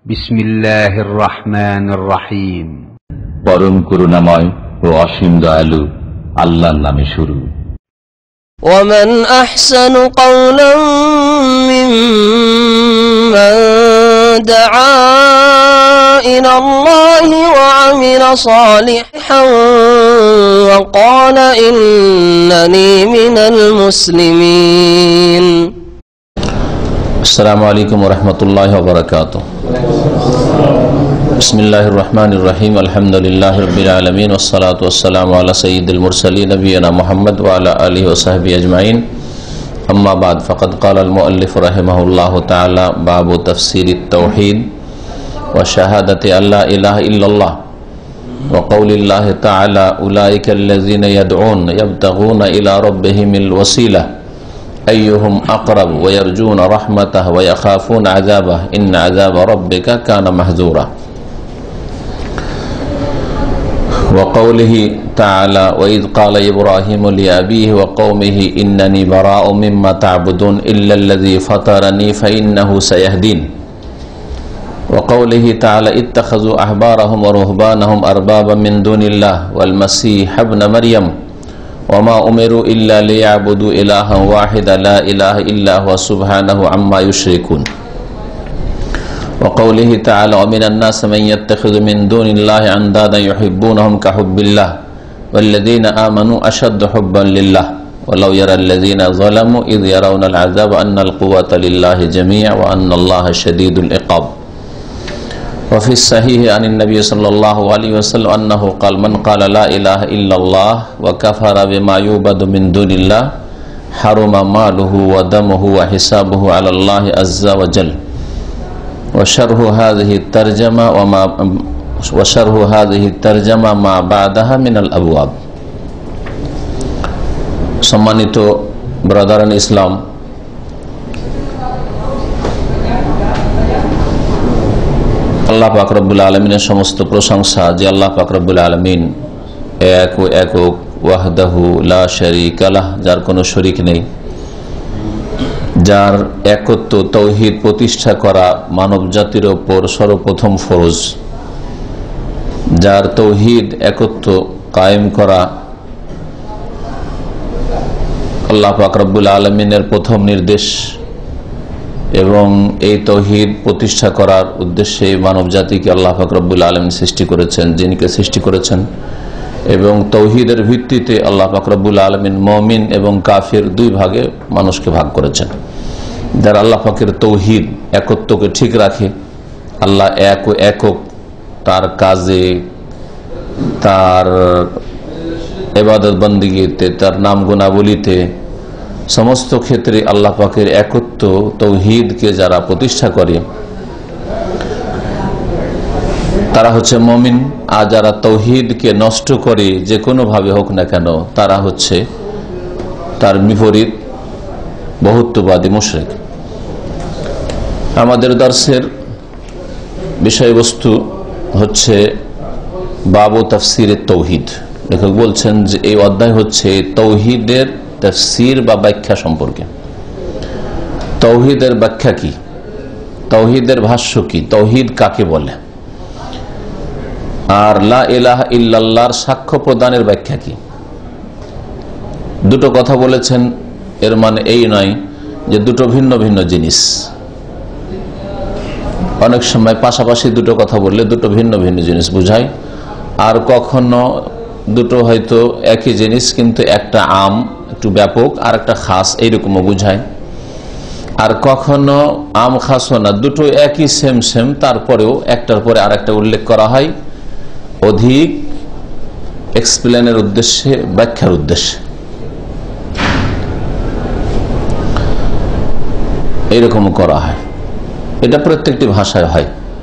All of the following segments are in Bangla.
বিসমিল্লাহির রহমানির রহিম। পরম করুণাময় ও অসীম দয়ালু আল্লাহর নামে শুরু। ومن أحسن قولا ممن دعا إلى الله وعمل صالحا وقال إنني من المسلمين. السلام عليكم ورحمة الله وبركاته. بسم الله الرحمن الرحيم. الحمد لله رب العالمين والصلاة والسلام على سيد المرسلين نبينا محمد وعلى آله وصحبه أجمعين. أما بعد فقد قال المؤلف رحمه الله تعالى باب تفسير التوحيد وشهادة أن لا إله إلا الله وقول الله تعالى أولئك الذين يدعون يبتغون إلى ربهم الوسيلة أيهم أقرب ويرجون رحمته ويخافون عذابه إن عذاب ربك كان محذورا وقوله تعالى وإذ قال إبراهيم لأبيه وقومه إنني براء مما تعبدون إلا الذي فطرني فإنه سيهدين وقوله تعالى اتخذوا أحبارهم ورهبانهم أربابا من دون الله والمسيح ابن مريم وما أمروا إلا ليعبدوا إلها واحدا لا إله إلا هو سبحانه عما يشركون وقوله تعالى ومن الناس من يتخذ من دون الله أندادا يحبونهم كحب الله والذين آمنوا أشد حبا لله ولو يرى الذين ظلموا إذ يرون العذاب أن القوة لله جميعا وأن الله شديد العقاب وفي الصحيح عن النبي صلى الله عليه وسلم أنه قال من قال لا إله إلا الله وكفر بما يعبد من دون الله حرم ماله ودمه وحسابه على الله عز وجل وشرح هذه الترجمة ما بعدها من الأبواب. সম্মানিত ব্রাদারান ইসলাম, আল্লাহ পাক রব্বুল আলামিনের সমস্ত প্রশংসা যে আল্লাহ পাক রব্বুল আলামিন এক ও একক ওয়াহদাহু লা শারীকা লাহ, যার কোনো শরীক নেই, যার একত্ব তৌহিদ প্রতিষ্ঠা করা মানব জাতির ওপর সর্বপ্রথম ফরজ, যার তৌহিদ একত্ব কায়েম করা আল্লাহ পাক রব্বুল আলামিনের প্রথম নির্দেশ এবং এই তৌহিদ প্রতিষ্ঠা করার উদ্দেশ্যে মানব জাতিকে আল্লাহ পাক রব্বুল আলামিন সৃষ্টি করেছেন, যিনিকে সৃষ্টি করেছেন, এবং তৌহিদের ভিত্তিতে আল্লাহ পাক রব্বুল আলামিন মুমিন এবং কাফির দুই ভাগে মানুষকে ভাগ করেছেন। যারা আল্লাহ পাকের তৌহিদ একত্বকে ঠিক রাখে, আল্লাহ এক ও একক, তার কাজে, তার ইবাদত বন্দেগীতে, তার নাম গুণাবলীতে, সমস্ত ক্ষেত্রে আল্লাহ পাকের একত্ব তৌহিদকে যারা প্রতিষ্ঠা করে তারা হচ্ছে মুমিন। আর যারা তৌহিদকে নষ্ট করে যে কোনো ভাবে হোক না কেন, তারা হচ্ছে তার বিপরীত বহুত্ববাদী মুশরিক। আমাদের দর্শের বিষয়বস্তু হচ্ছে বাবু তাফসিরের তৌহিদ। লেখক বলছেন যে এই অধ্যায় হচ্ছে তৌহিদের তাফসির বা ব্যাখ্যা সম্পর্কে। তৌহিদের ব্যাখ্যা কি, তৌহিদের ভাষ্য কি, তৌহিদ কাকে বলে, আর লা ইলাহা ইল্লাল্লাহর সাক্ষ্য প্রদানের ব্যাখ্যা কি। দুটো কথা বলেছেন, এর মানে এই নয় যে দুটো ভিন্ন ভিন্ন জিনিস। অনেক সময় পাশাপাশি দুটো কথা বললে দুটো ভিন্ন ভিন্ন জিনিস বুঝায়, আর কখনো দুটো হয়তো একই জিনিস কিন্তু একটা আম, একটু ব্যাপক, আর একটা খাস, এইরকমও বুঝায়। আর কখনো আম খাসও না, দুটো একই সেম সেম, তারপরেও একটার পরে আর একটা উল্লেখ করা হয় অধিক এক্সপ্লেনের উদ্দেশ্যে, ব্যাখ্যার উদ্দেশ্যে। এইরকম করা হয়, এটা প্রত্যেকটি ভাষায় হয়।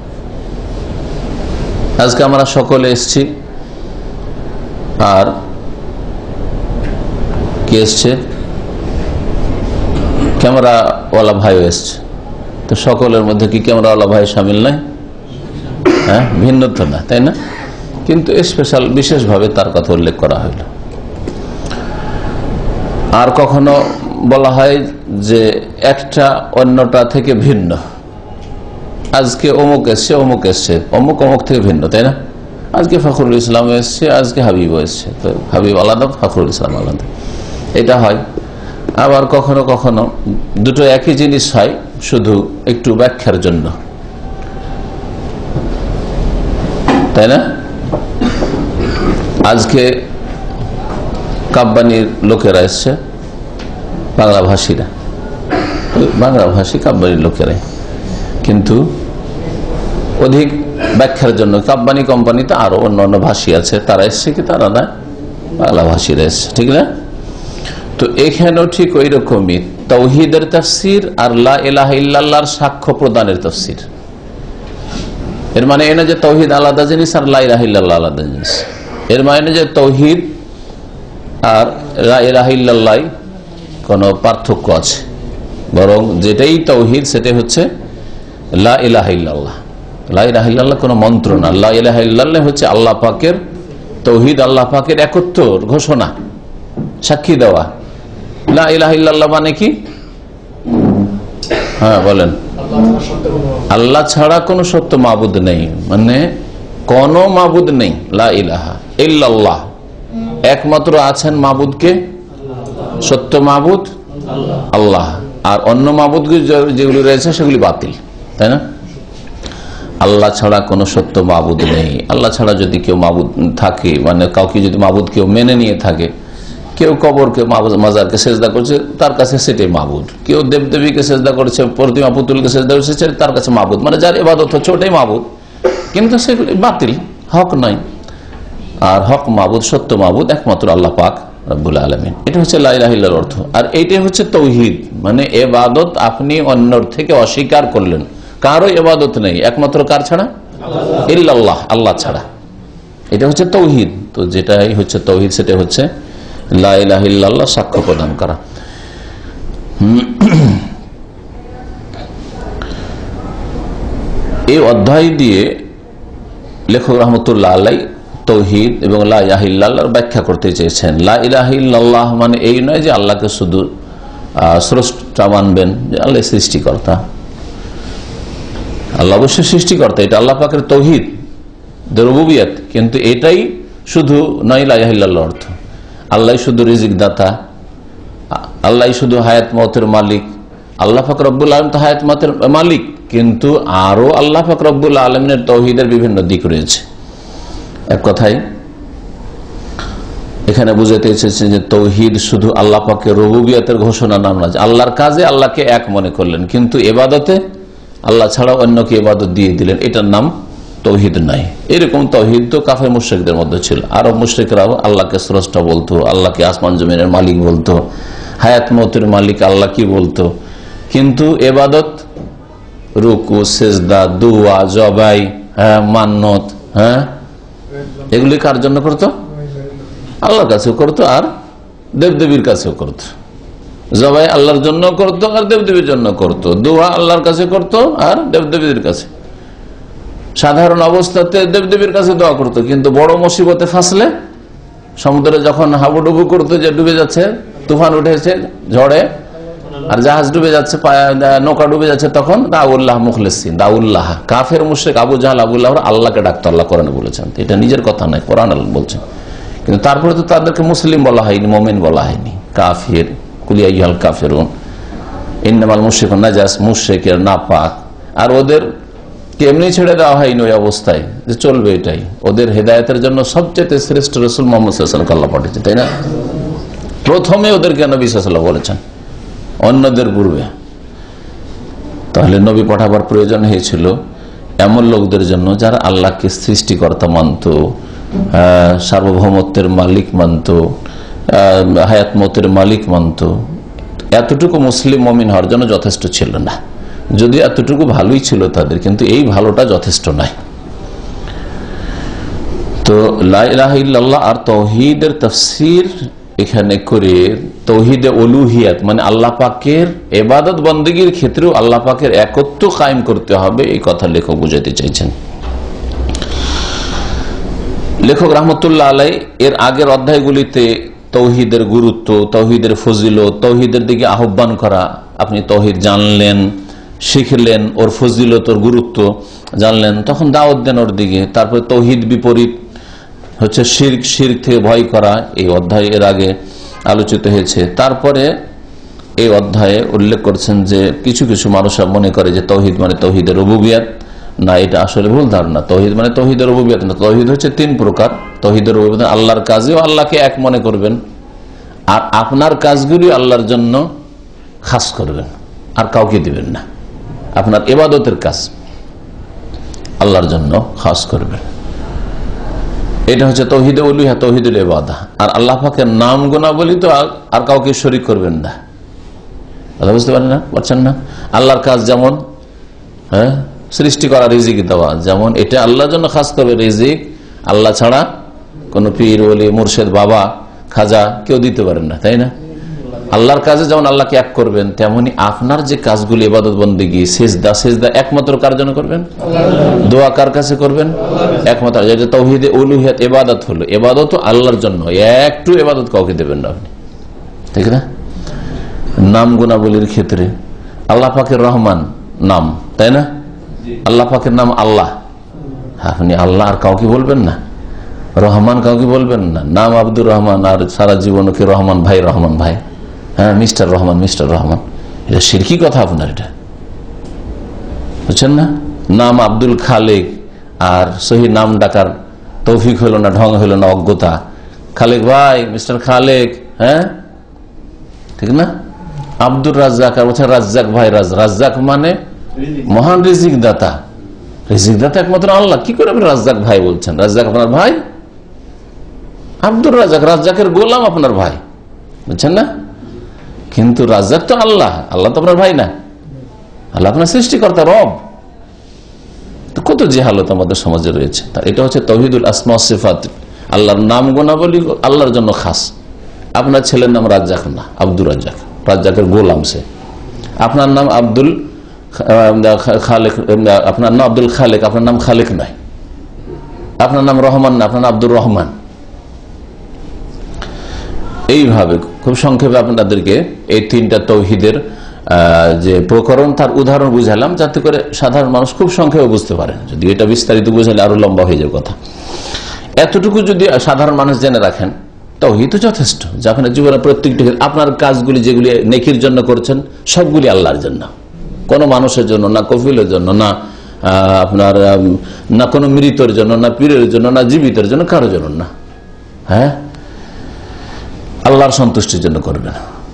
আজকে আমরা সকলে এসছি, আর কে এসছে, ক্যামেরাওয়ালা ভাইও এসছে। তো সকলের মধ্যে কি ক্যামেরাওয়ালা ভাই সামিল নাই? হ্যাঁ, ভিন্ন তো না, তাই না? কিন্তু স্পেশাল বিশেষভাবে তার কথা উল্লেখ করা হইল। আর কখনো বলা হয় যে একটা অন্যটা থেকে ভিন্ন, আজকে অমুক এসছে অমুক এসছে, অমুক অমুক থেকে ভিন্ন, তাই না? আজকে ফখরুল ইসলাম এসছে, আজকে হাবিব এসছে, তো হাবিব আলাদা, ফখরুল ইসলাম আলাদা, এটা হয়। আবার কখনো কখনো দুটো একই জিনিস হয়, শুধু একটু ব্যাখ্যার জন্য, তাই না? আজকে কাব্বানির লোকেরা এসছে, বাংলা ভাষীরা, বাংলা ভাষী কাব্বানির লোকেরাই, কিন্তু অধিক ব্যাখ্যার জন্য কাব্বানি কোম্পানিতে আরো অন্য ভাষী আছে, তারা এসছে, কি তারা না, বাংলা ভাষীরা এসছে, ঠিক না? তো এখানেও ঠিক ওই রকমই তাওহীদের তাফসীর আর লা ইলাহা ইল্লাল্লাহর সাক্ষ্য প্রদানের তাফসীর। এর মানে এই না যে তাওহীদ আলাদা জিনিস আর লা ইলাহা ইল্লাল্লাহ আলাদা জিনিস। এর মানে যে তাওহীদ আর লা ইলাহা ইল্লাল্লাহ কোনো পার্থক্য আছে, বরং যেটাই তাওহীদ সেটাই হচ্ছে লা ইলাহা ইল্লাল্লাহ। লা ইলাহা ইল্লাল্লাহ কোনো মন্ত্র না, লা ইলাহা ইল্লাল্লাহ হচ্ছে আল্লাহ পাকের তাওহীদ, আল্লাহ পাকের একত্বর ঘোষণা, সাক্ষী দেওয়া। লা ইলাহা ইল্লাল্লাহ মানে কি? হ্যাঁ বলেন, আল্লাহ ছাড়া কোনো সত্য মাবুদ নেই, মানে কোন মাবুদ নেই। লা ইলাহা ইল্লাল্লাহ, একমাত্র আছেন মাবুদকে, সত্য মাবুদ আল্লাহ, আর অন্য মাবুদ যেগুলি রয়েছে সেগুলি বাতিল, তাই না? আল্লাহ ছাড়া কোনো সত্য মাবুদ নেই। আল্লাহ ছাড়া যদি কেউ মাবুদ থাকে, মানে কাউকে যদি মাবুদ কেউ মেনে নিয়ে থাকে, কেউ কবরকে মাজারকে সেজদা করছে, তার কাছে সেটাই মাবুদ। কেউ দেবদেবীকে সেজদা করেছে, প্রতিমা পুতুলকে সেজদা করছে, তার কাছে মাবুদ, মানে যার ইবাদত হচ্ছে ওটাই মাবুদ, কিন্তু সেগুলি বাতিল, হক নয়। আর হক মাবুদ, সত্য মাবুদ একমাত্র আল্লাহ পাক রব্বুল আলামিন। এটা হচ্ছে লা ইলাহা ইল্লাল্লাহর অর্থ। আর এইটাই হচ্ছে তাওহীদ, মানে ইবাদত আপনি অন্যর থেকে অস্বীকার করলেন, কারো ইবাদত নেই একমাত্র কার ছাড়া? ইল্লাল্লাহ, আল্লাহ ছাড়া। এটা হচ্ছে তাওহীদ। তো যেটাই হচ্ছে তাওহীদ সেটা হচ্ছে লা ইলাহা ইল্লাল্লাহ সাক্ষ্য প্রদান করা। এই অধ্যায় দিয়ে লেখক রহমতুল্লাহ আলাইহি তাওহীদ এবং লা ইলাহা ইল্লাল্লাহর ব্যাখ্যা করতে চেয়েছেন। লা ইলাহা ইল্লাল্লাহ মানে এই নয় যে আল্লাহকে শুধু স্রষ্টা মানবেন, যে আল্লাহ সৃষ্টিকর্তা। আল্লাহ অবশ্যই সৃষ্টিকর্তা, এটা আল্লাহ পাকের তাওহীদ রুবুবিয়ত, কিন্তু এটাই শুধু নয় লা ইলাহা ইল্লাল্লাহর অর্থ। আল্লাহ শুধু রিজিক দাতা, আল্লাহ শুধু হায়াত মওতের মালিক। আল্লাহ পাক রব্বুল আলামিন তো হায়াত মওতের মালিক, কিন্তু আরো আল্লাহ পাক রব্বুল আলামিনের তাওহীদের বিভিন্ন দিক রয়েছে। এক কথায় এখানে বুঝাতে এসেছেন যে তাওহীদ শুধু আল্লাহ পাকের রুবুবিয়তের ঘোষণা নাম না, আল্লাহর কাজে আল্লাহকে এক মনে করলেন, কিন্তু ইবাদতে আল্লাহ ছাড়া অন্যকে ইবাদত দিয়ে দিলেন, এটার নাম তাওহীদ নাই। এরকম তাওহীদ তো কাফের মুশরিকদের মধ্যে ছিল। আরব মুশরিকরাও আল্লাহকে স্রষ্টা বলতো, আল্লাহকে আসমান জমিনের মালিক বলতো, হায়াত মওতের মালিক আল্লাহ কি বলতো, কিন্তু ইবাদত, রুকু, সিজদা, দুয়া, জবাই, মান্নত, এগুলি কার জন্য করতো? আল্লাহর কাছেও করতো আর দেবদেবীর কাছেও করতো। জবাই আল্লাহর জন্য করতো আর দেবদেবীর জন্য করতো, দোয়া আল্লাহর কাছে করতো আর দেবদেবীর কাছে। সাধারণ অবস্থাতে দেবদেবীর কাছে দোয়া করতো, কিন্তু বড় মুসিবতে ফাঁসলে, সমুদ্রে যখন হাবুডুবু করতো, যে ডুবে যাচ্ছে, তুফান উঠেছে ঝড়ে আর জাহাজ ডুবে যাচ্ছে, নৌকা ডুবে যাচ্ছে, তখন দাউল্লাহ মুখলিসিন, দাউল্লাহ কাফের মুশরিক আবু জাহল আবুল্লাহ আল্লাহকে ডাকতো, আল্লাহ কোরআনে বলেছেন। এটা নিজের কথা নয়, কোরআন আল্লাহ বলছেন। কিন্তু তারপরে তো তাদেরকে মুসলিম বলা হয়নি, মুমিন বলা হয়নি, কাফির, কুলিয়া ইহাল কাফিরুন ইন্নামাল মুশরিকুন নাজাস, মুশরিকের নাপাক। আর ওদের এমনি ছেড়ে দেওয়া হয়নি ওই অবস্থায় যে চলবে, এটাই ওদের হেদায়েতের জন্য সবচেয়ে শ্রেষ্ঠ রাসূল মুহাম্মদ সাল্লাল্লাহু আলাইহি ওয়াসাল্লাম আল্লাহ পাঠিয়েছেন, তাই না? প্রথমে ওদেরকে নবী সাল্লাল্লাহু আলাইহি ওয়াসাল্লাম বলেছেন, অন্যদের পূর্বে। তাহলে নবী পাঠাবার প্রয়োজন হয়েছিল এমন লোকদের জন্য যারা আল্লাহকে সৃষ্টিকর্তা মানত, সার্বভৌমত্বের মালিক মানত, হায়াত মওতের মালিক মানত। এতটুকু মুসলিম মুমিন হওয়ার জন্য যথেষ্ট ছিল না, যদি এতটুকু ভালোই ছিল তাদের, কিন্তু এই ভালোটা যথেষ্ট নয়। তো লা ইলাহা ইল্লাল্লাহ আর তাওহীদের তাফসীর এখানে করে তাওহীদে উলুহিয়াত মানে আল্লাহ পাকের ইবাদত বন্দেগীর ক্ষেত্রেও আল্লাহ পাকের একত্ব কায়েম করতে হবে, এই কথা লেখক বুঝাতে চাইছেন। লেখক রহমতুল্লাহ আলাইহি এর আগের অধ্যায়গুলিতে তাওহীদের গুরুত্ব, তাওহীদের ফজিলত, তাওহীদের দিকে আহ্বান করা, আপনি তাওহীদ জানলেন, শিখলেন, ওর ফজিলত, ওর গুরুত্ব জানলেন, তখন দাওয়াত দেন ওর দিকে। তারপরে তৌহিদ বিপরীত হচ্ছে শিরক, শিরক থেকে ভয় করা, এই অধ্যায় এর আগে আলোচিত হয়েছে। তারপরে এই অধ্যায়ে উল্লেখ করছেন যে কিছু কিছু মানুষরা মনে করে যে তৌহিদ মানে তৌহিদের রুবুবিয়ত। না, এটা আসলে ভুল ধারণা। তৌহিদ মানে তৌহিদের রুবুবিয়ত না। তৌহিদ হচ্ছে 3 প্রকার। তৌহিদের রুবুবিয়ত আল্লাহর কাজেও আল্লাহকে এক মনে করবেন, আর আপনার কাজগুলি আল্লাহর জন্য খাস করবেন, আর কাউকে দিবেন না। আপনার ইবাদতের কাজ আল্লাহর জন্য খাস করবেন, এটা হচ্ছে তৌহিদে উলুহিয়াত, তৌহিদুল ইবাদা। আর আল্লাহ পাকের নাম গুণাবলী তো আর কাউকে শরীক করবেন না। কথা বুঝতে পারছেন না? আল্লাহর কাজ যেমন সৃষ্টি করা, রিজিক দেওয়া, যেমন এটা আল্লাহর জন্য খাস করবে। রিজিক আল্লাহ ছাড়া কোনো পীর, ওলি, মুর্শিদ, বাবা, খাজা কেউ দিতে পারেন না, তাই না? আল্লাহর কাজে যেমন আল্লাহকে এক করবেন, তেমনি আপনার যে কাজগুলি ইবাদত বন্দেগী, সেজদা, সেজদা একমাত্র কার জন্য করবেন? দোয়া কার কাছে করবেন? একমাত্র। যেটা তাওহীদে উলুহিয়াত ইবাদত হলো, ইবাদত আল্লাহর জন্য, একটু ইবাদত কাউকে দেবেন না আপনি, ঠিক না? নাম গুণাবলীর ক্ষেত্রে আল্লাহ পাকের রহমান নাম, তাই না? আল্লাহ পাকের নাম আল্লাহ, আপনি আল্লাহ আর কাউকে বলবেন না, রহমান কাউকে বলবেন না। নাম আব্দুর রহমান, আর সারা জীবন কি রহমান ভাই, রহমান ভাই, হ্যাঁ মিস্টার রহমান, মিস্টার রহমান, এটা শিরকি কথা আপনার, এটা বুঝছেন না? নাম আব্দুল খালেক, আর সহি নাম ডাকার তৌফিক হলো না, ঢং হলো না, অজ্ঞতা। খালেক ভাই, মিস্টার খালেক, হ্যাঁ ঠিক না? আব্দুর রাজ্জাক, আর বলছেন রাজ্জাক ভাই। রাজ্জাক মানে মহান রিজিক দাতা। রিজিক দাতা একমাত্র আল্লাহ, কি করে আপনি রাজ্জাক ভাই বলছেন? রাজ্জাক আপনার ভাই? আব্দুর রাজ্জাক, রাজ্জাকের গোলাম আপনার ভাই, বুঝছেন না? কিন্তু রাজ্জাক তো আল্লাহ, আল্লাহ তো আপনার ভাই না, আল্লাহ আপনার সৃষ্টিকর্তা, রব। তো কত জেহালত আমাদের সমাজে রয়েছে। এটা হচ্ছে তাওহীদুল আসমা ওয়াস সিফাত, আল্লাহর নাম গুণাবলী আল্লাহর জন্য খাস। আপনার ছেলের নাম রাজ্জাক না, আব্দুর রাজ্জাক, রাজ্জাকের গোলাম সে। আপনার নাম আব্দুল খালেক, আপনার নাম আব্দুল খালেক, আপনার নাম খালেক নয়। আপনার নাম রহমান না, আপনার নাম আব্দুর রহমান। এইভাবে খুব সংক্ষেপে আপনাদেরকে এই 3টা তৌহিদের যে প্রকরণ, তার উদাহরণ বুঝালাম, যাতে করে সাধারণ মানুষ খুব সংক্ষেপে বুঝতে পারে। যদি এটা বিস্তারিত বুঝালে আরো লম্বা হয়ে যাবে কথা। এতটুকু যদি সাধারণ মানুষ জেনে রাখেন, তাওহীদ তো যথেষ্ট। যে আপনার জীবনে প্রত্যেকটি আপনার কাজগুলি যেগুলি নেকির জন্য করছেন, সবগুলি আল্লাহর জন্য, কোনো মানুষের জন্য না, কফিলের জন্য না, আপনার না কোনো মৃতের জন্য, না পীরের জন্য, না জীবিতের জন্য, কারোর জন্য না। হ্যাঁ, আল্লাহর সন্তুষ্টির জন্য করবেন।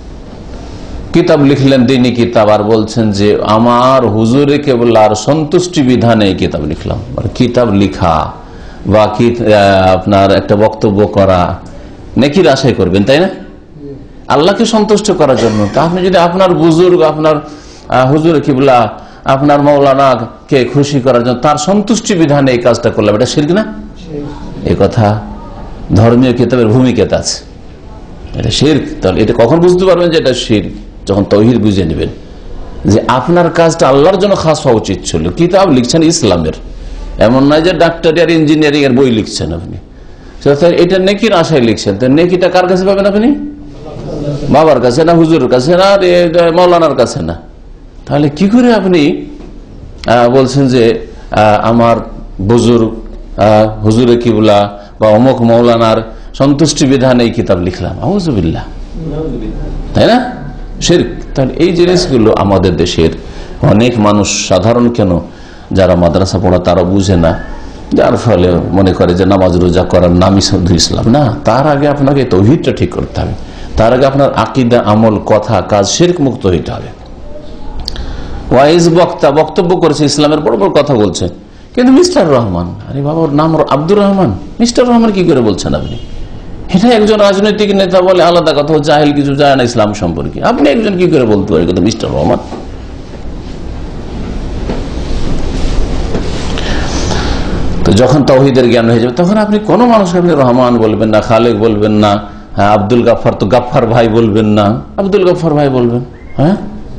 কিতাব লিখলেন, দিনী কিতাব, আর বলছেন যে আমার হুজুরে কেবলার সন্তুষ্টি বিধানে কিতাব লিখলাম। কিতাব লিখা বা আপনার একটা বক্তব্য করা নেকির আশাই করবেন, তাই না? আল্লাহকে সন্তুষ্ট করার জন্য। তা আপনি যদি আপনার বুজুর্গ, আপনার হুজুরে কিবলা, আপনার মৌলানা কে খুশি করার জন্য তার সন্তুষ্টি বিধানে এই কাজটা করলাম, এটা শিরক না? এই কথা ধর্মীয় কিতাবের ভূমিকাতে আছে, এটা শিরক। তাহলে এটা কখন বুঝতে পারবেন যে এটা শিরক? যখন তাওহীদ বুঝে নেবেন যে আপনার কাজটা আল্লাহর জন্য খাস হওয়া উচিত ছিল। কিতাব লিখছেন ইসলামের, এমন নয় যে ডাক্তারি আর ইঞ্জিনিয়ারিং এর বই লিখছেন আপনি, এটা নেকির আশায় লিখছেন। তো নেকিটা কার কাছে পাবেন আপনি? বাবার কাছে না, হুজুরের কাছে না, মৌলানার কাছে না। তাহলে কি করে আপনি বলছেন যে আমার বুজুর্গ, হুজুরে কিবলা বা অমুক মৌলানার সন্তুষ্টি বিধানে এই কিতাব লিখলাম? আউযুবিল্লাহ, তাই না? শিরক। তাহলে এই জিনিসগুলো আমাদের দেশের অনেক মানুষ, সাধারণ কেন, যারা মাদ্রাসা পড়া তারা বুঝে না, যার ফলে মনে করে যে নামাজ রোজা করার নামই শুধু ইসলাম। না, তার আগে আপনাকে তাওহীদটা ঠিক করতে হবে। তার আগে আপনার আকীদা, আমল, কথা, কাজ শিরক মুক্ত হইতে হবে। ওয়াইজ বক্তা বক্তব্য করেছে, ইসলামের বড় বড় কথা বলছে, কিন্তু মিস্টার রহমান, আরে বাবা ওর নাম আব্দুর রহমান, মিস্টার রহমান কি করে বলছেন আপনি? এটা একজন রাজনৈতিক নেতা বলে আলাদা কথা, জাহেল, কিছু জানে না ইসলাম সম্পর্কে। আপনি একজন কি করে বলতে পারেন কথা মিস্টার রহমান? তো যখন তাওহীদের জ্ঞান হয়ে যাবে, তখন আপনি কোনো মানুষকে আপনি রহমান বলবেন না, খালেক বলবেন না, হ্যাঁ আব্দুল গাফফার তো গাফফার ভাই বলবেন না, আব্দুল গাফফার ভাই বলবেন। হ্যাঁ,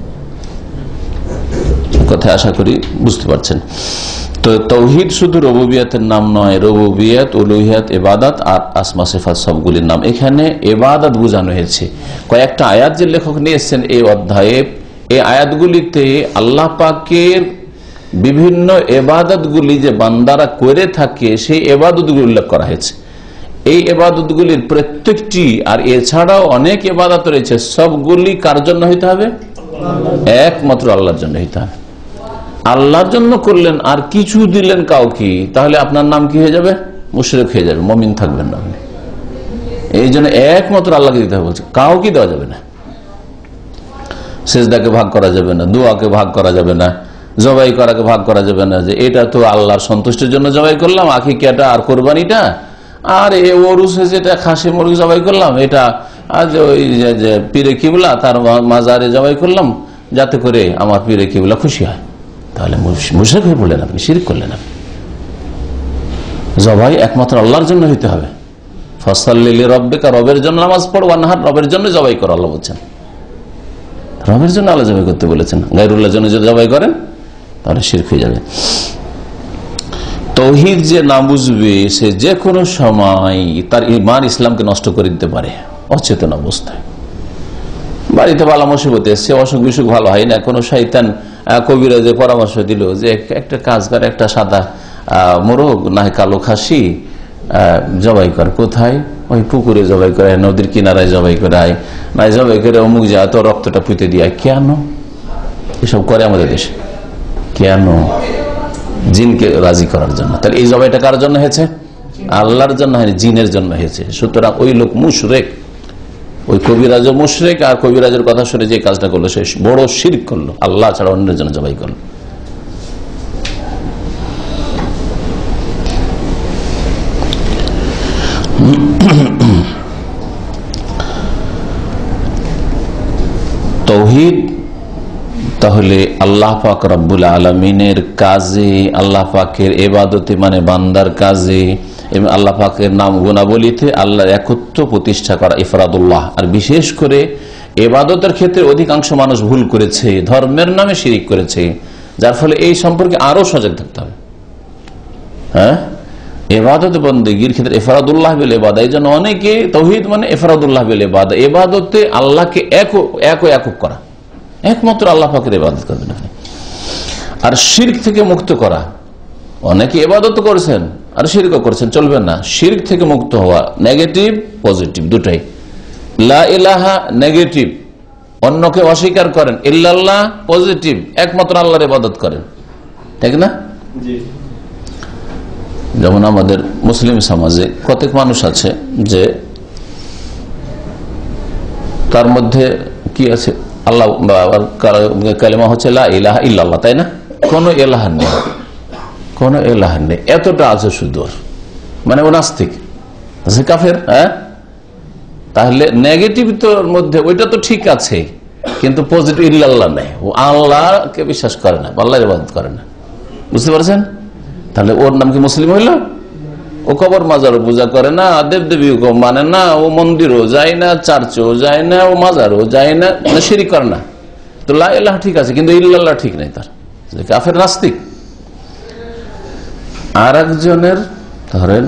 কথা আশা করি বুঝতে পারছেন। তো তাওহীদ শুধু রুবুবিয়তের নাম নয়, রুবুবিয়ত, উলুহিয়াত, ইবাদত আর আসমা সিফাত সবগুলির নাম। এখানে ইবাদত বোঝানো হয়েছে। কয়েকটা আয়াত যে লেখক নিয়ে এসেছেন এই অধ্যায়ে, এই আয়াতগুলিতে আল্লাহ পাকের বিভিন্ন এবাদতগুলি যে বান্দারা করে থাকে সেই এবাদতগুলি উল্লেখ করা হয়েছে। এই এবাদতগুলির প্রত্যেকটি আর এছাড়াও অনেক এবাদত রয়েছে, সবগুলি কার জন্য হইতে হবে? একমাত্র আল্লাহর জন্য হইতে হবে। আল্লাহর জন্য করলেন আর কিছু দিলেন কাউকে, তাহলে আপনার নাম কি হয়ে যাবে? মুশরিক হয়ে যাবে, মুমিন থাকবেন না আপনি। এই জন্য একমাত্র আল্লাহকে দিতে হবে বলছে, কাউকে দেওয়া যাবে না। সিজদাকে ভাগ করা যাবে না, দোয়াকে ভাগ করা যাবে না, জবাই করাকে ভাগ করা যাবে না, যে এটা তো আল্লাহর সন্তুষ্টির জন্য জবাই করলাম, আকিকাটা আর কোরবানিটা, আর এ ওরুসে যেটা খাসি মুরগি জবাই করলাম, এটা আজ ওই যে পীরে কিবলা তার মাজারে জবাই করলাম যাতে করে আমার পীরে কিবলা খুশি হয়। তাহলে মুশরিক হয়ে পড়লেন আপনি, শিরক করলেন আপনি। জবাই একমাত্র আল্লাহর জন্য হইতে হবে। ফসল্লি লিরাব্বিকা, রবের জন্য নামাজ পড়, ওয়ানহার, রবের জন্য জবাই করো আল্লাহ বলছেন। রবের জন্য আল্লাহ জবাই করতে বলেছেন। গায়রুল্লাহর জন্য যদি জবাই করেন তাহলে শিরক হয়ে যাবে। তৌহিদ যে না বুঝবে সে যে কোনো সময় তার ঈমান ইসলামকে নষ্ট করে দিতে পারে অচেতন অবস্থায়। বাড়িতে ভালো মুসিবত এসছে, অসুখ বিসুখ ভালো হয় না, কোনো শয়তান কবিরাজে পরামর্শ দিল যে একটা কাজ করে, একটা সাদা মোরগ না কালো খাসি জবাই কর। কোথায়? ওই পুকুরে জবাই করে, নদীর কিনারায় জবাই করায়, না জবাই করে অমুক যায় তো রক্তটা পুঁতে দিয়ে। কেন এসব করে আমাদের দেশে? কেন? জিনকে রাজি করার জন্য। তাহলে এই জবাইটা কার জন্য হয়েছে? আল্লাহর জন্য হয়নি, জিনের জন্য হয়েছে। সুতরাং ওই লোক মুশরিক, ওই কবিরাজ মুশরিক, আর কবিরাজের কথা শুনে যে কাজটা করলো সে বড় শিরক করলো, আল্লাহ ছাড়া অন্যের জন্য জবাই করলো। তৌহিদ তাহলে আল্লাহ পাক রব্বুল আলমিনের কাজে, আল্লাহ পাকের এবাদতে মানে বান্দার কাজে এবং আল্লাহ পাকের নাম গুণাবলিতে আল্লাহর একত্ব প্রতিষ্ঠা করা, ইফরাদুল্লাহ। আর বিশেষ করে এবাদতের ক্ষেত্রে অধিকাংশ মানুষ ভুল করেছে, ধর্মের নামে শিরিক করেছে, যার ফলে এই সম্পর্কে আরো সজাগ থাকতে হবে। হ্যাঁ, এবাদত বন্দেগীর ক্ষেত্রে ইফরাদুল্লাহ বিল ইবাদা, এই জন্য অনেকে তাওহীদ মানে ইফরাদুল্লাহ বিল ইবাদা, এবাদতে আল্লাহকে একক করা, একমাত্র আল্লাহ পাকের ইবাদত করবেন আপনি। আর শিরক থেকে মুক্ত করা, অনেকে ইবাদত করেছেন আর শিরকও করেছেন, চলবে না। শিরক থেকে মুক্ত হওয়া, নেগেটিভ পজিটিভ দুটাই। লা ইলাহা নেগেটিভ, অন্যকে অস্বীকার করেন, ইল্লাল্লাহ পজিটিভ, একমাত্র আল্লাহর ইবাদত করেন, ঠিক না? যেমন আমাদের মুসলিম সমাজে কতক মানুষ আছে যে তার মধ্যে কি আছে, আল্লাহ কালেমা হচ্ছে লা ইলাহা ইল্লাল্লাহ, তাই না? কোনো ইলাহ নেই, কোনো ইলাহ নেই, এতটা আছে শুধু, মানে ও নাস্তিক, কাফের। হ্যাঁ, তাহলে নেগেটিভ তোর মধ্যে ওইটা তো ঠিক আছে, কিন্তু পজিটিভ ইল্লাল্লাহ নেই, ও আল্লাহকে বিশ্বাস করে না, আল্লাহর ইবাদত করে না। বুঝতে পারছেন? তাহলে ওর নাম কি মুসলিম হইল? ও কবর মাজারও পূজা করে না, দেবদেবীও মানে না, ও মন্দিরও যায় না, চার্চেও যায় না, ও মাজারও যায় না, শিরিক করে না। তো লা ইলাহা ঠিক আছে, কিন্তু ইল্লাল্লাহ ঠিক নেই, তার কাফের নাস্তিক। আর একজনের ধরেন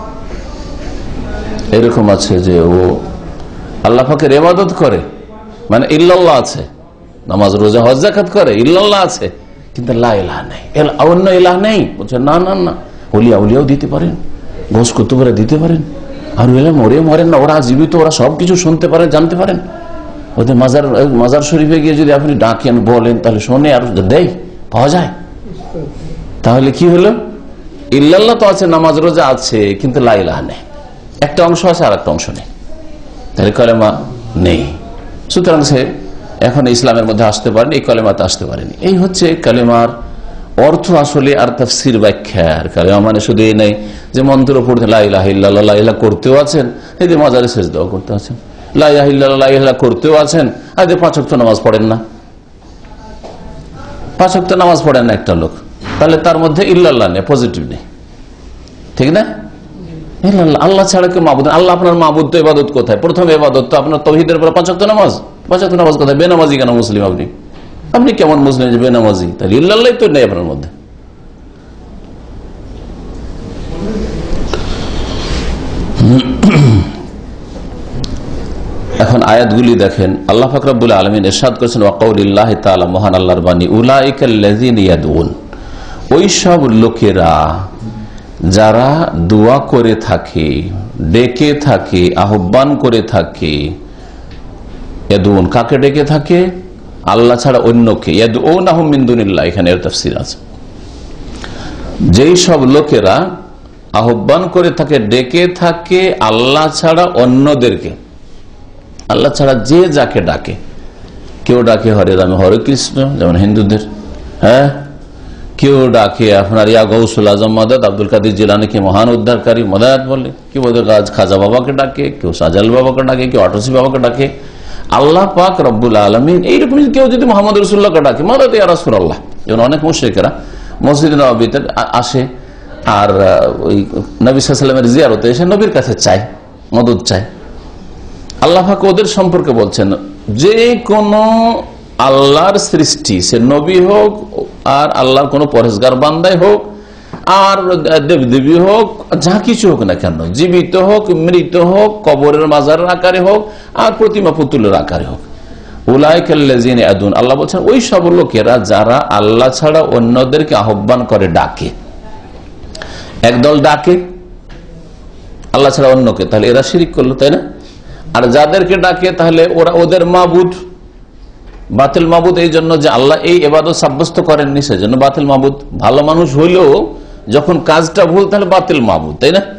এরকম আছে যে ও আল্লাহ পাকের ইবাদত করে, মানে ইল্লাল্লাহ আছে, নামাজ রোজা হজ যাকাত করে, ইল্লাল্লাহ আছে, কিন্তু লা ইলাহা নেই, অন্য ইলাহ নেই। বলছে না না না, ওলিয়া উলিয়াও দিতে পারেন, ঘোষ কুতুবরা দিতে পারেন, আর মরেন না, ওরা জীবিত, ওরা সবকিছু শুনতে পারেন, জানতে পারেন। ওদের মাজার শরীফে গিয়ে যদি আপনি ডাকেন, বলেন, তাহলে শোনে আর দেয়, পাওয়া যায়। তাহলে কি হলো? ইল্লাল্লাহ তো আছে, নামাজ রোজা আছে, কিন্তু লা ইলাহা নেই, একটা অংশ আছে আর একটা অংশ নেই, তাহলে কালেমা নেই। সুতরাং সে এখন ইসলামের মধ্যে আসতে পারেনি, এই কালেমাতে আসতে পারেনি। এই হচ্ছে কালেমার অর্থ আসলে, আর তাফসীর ব্যাখ্যার। কালেমা মানে শুধু এই নেই যে মন্ত্র পড়তে লা ইলাহা ইল্লাল্লাহ, লা ইলাহা করতেও আছেন, এই যে মাজারে সেজদাও করতে আছেন, লা ইলাহা ইল্লাল্লাহ, লা ইলাহা করতেও আছেন, আর যে 5 ওয়াক্ত নামাজ পড়েন না, 5 ওয়াক্ত নামাজ পড়েন না একটা লোক, তাহলে তার মধ্যে ইল্লাল্লাহ নেই, পজিটিভ নেই, ঠিক না? আল্লাহ ছাড়া কেউ মাবুদ, আল্লাহ আপনার মাবুদ। তো ইবাদত কোথায়? প্রথম ইবাদত তো আপনার তাওহীদের পরে 5 ওয়াক্ত নামাজ। 5 ওয়াক্ত নামাজ কোথায়? বেনামাজি কেন মুসলিম আপনি? আপনি কেমন মুসলিম যে বেনামাজি? তাহলে ইল্লাল্লাহ তো নেই আপনার মধ্যে। এখন এখন আয়াতগুলি দেখেন, আল্লাহ পাক রব্বুল আলামিন ইরশাদ করেছেন ওয়াকাউলিল্লাহি তাআলা, মহান আল্লাহর বাণী, উলাইকাল্লাযীনা ইয়াদউন, ওই সব লোকেরা যারা দোয়া করে থাকে, ডেকে থাকে, আহ্বান করে থাকে। ইয়াদউন কাকে ডেকে থাকে? আল্লাহ ছাড়া অন্যকে। ইয়াদউনাহুম মিন দুনিল্লাহ, এখানে এর তাফসীর আছে। যেই সব লোকেরা আহ্বান করে থাকে, ডেকে থাকে আল্লাহ ছাড়া অন্যদেরকে, আল্লাহ ছাড়া যে যাকে ডাকে, কেউ ডাকে হরে রাম হরে কৃষ্ণ, যেমন হিন্দুদের, হ্যাঁ, কেউ ডাকে আপনার ইয়া গৌসুল আজম মদদ, আব্দুল কাদের জিলানীকে মহান উদ্ধারকারী মদদ বলে, কেউ খাজা বাবাকে ডাকে, কেউ শাহজালাল বাবাকে ডাকে, কেউ আটসি বাবাকে ডাকে। আল্লাহ পাক রব্বুল আলামিন এইরকম কেউ যদি মোহাম্মদ রাসূলুল্লাহকে ডাকে, মদদ ইয়া রাসূলুল্লাহ, যেমন অনেক মুশরিকরা মসজিদ নববীতে আসে আর ওই নবী সাল্লাল্লাহু আলাইহি ওয়াসাল্লামের জিয়ারতে এসে নবীর কাছে চায়, মদদ চায়। আল্লাহ পাক ওদের সম্পর্কে বলছেন, যে কোনো আল্লাহর সৃষ্টি, সে নবী হোক আর আল্লাহর কোন পরহেজগার বান্দাই হোক আর দেবদেবী হোক, যা কিছু হোক না কেন, জীবিত হোক মৃত হোক, কবরের মাজারের আকারে হোক আর প্রতিমা পুতুলের আকারে হোক, উলাইকাল্লাযীনা ইয়াদউন, আল্লাহ বলছেন ওই সব লোকেরা যারা আল্লাহ ছাড়া অন্যদেরকে আহ্বান করে, ডাকে। একদল ডাকে আল্লাহ ছাড়া অন্যকে, তাহলে এরা শিরিক করলো, তাই না? আর যাদেরকে ডাকে তাহলে ওরা ওদের মাবুদ, বাতিল মাবুদ, এই জন্য যে আল্লাহ এই ইবাদত সাব্যস্ত করেননি সেজন্য বাতিল মাবুদ। ভালো মানুষ হইলেও যখন কাজটা ভুল তাহলে বাতিল মাবুদ, তাই না?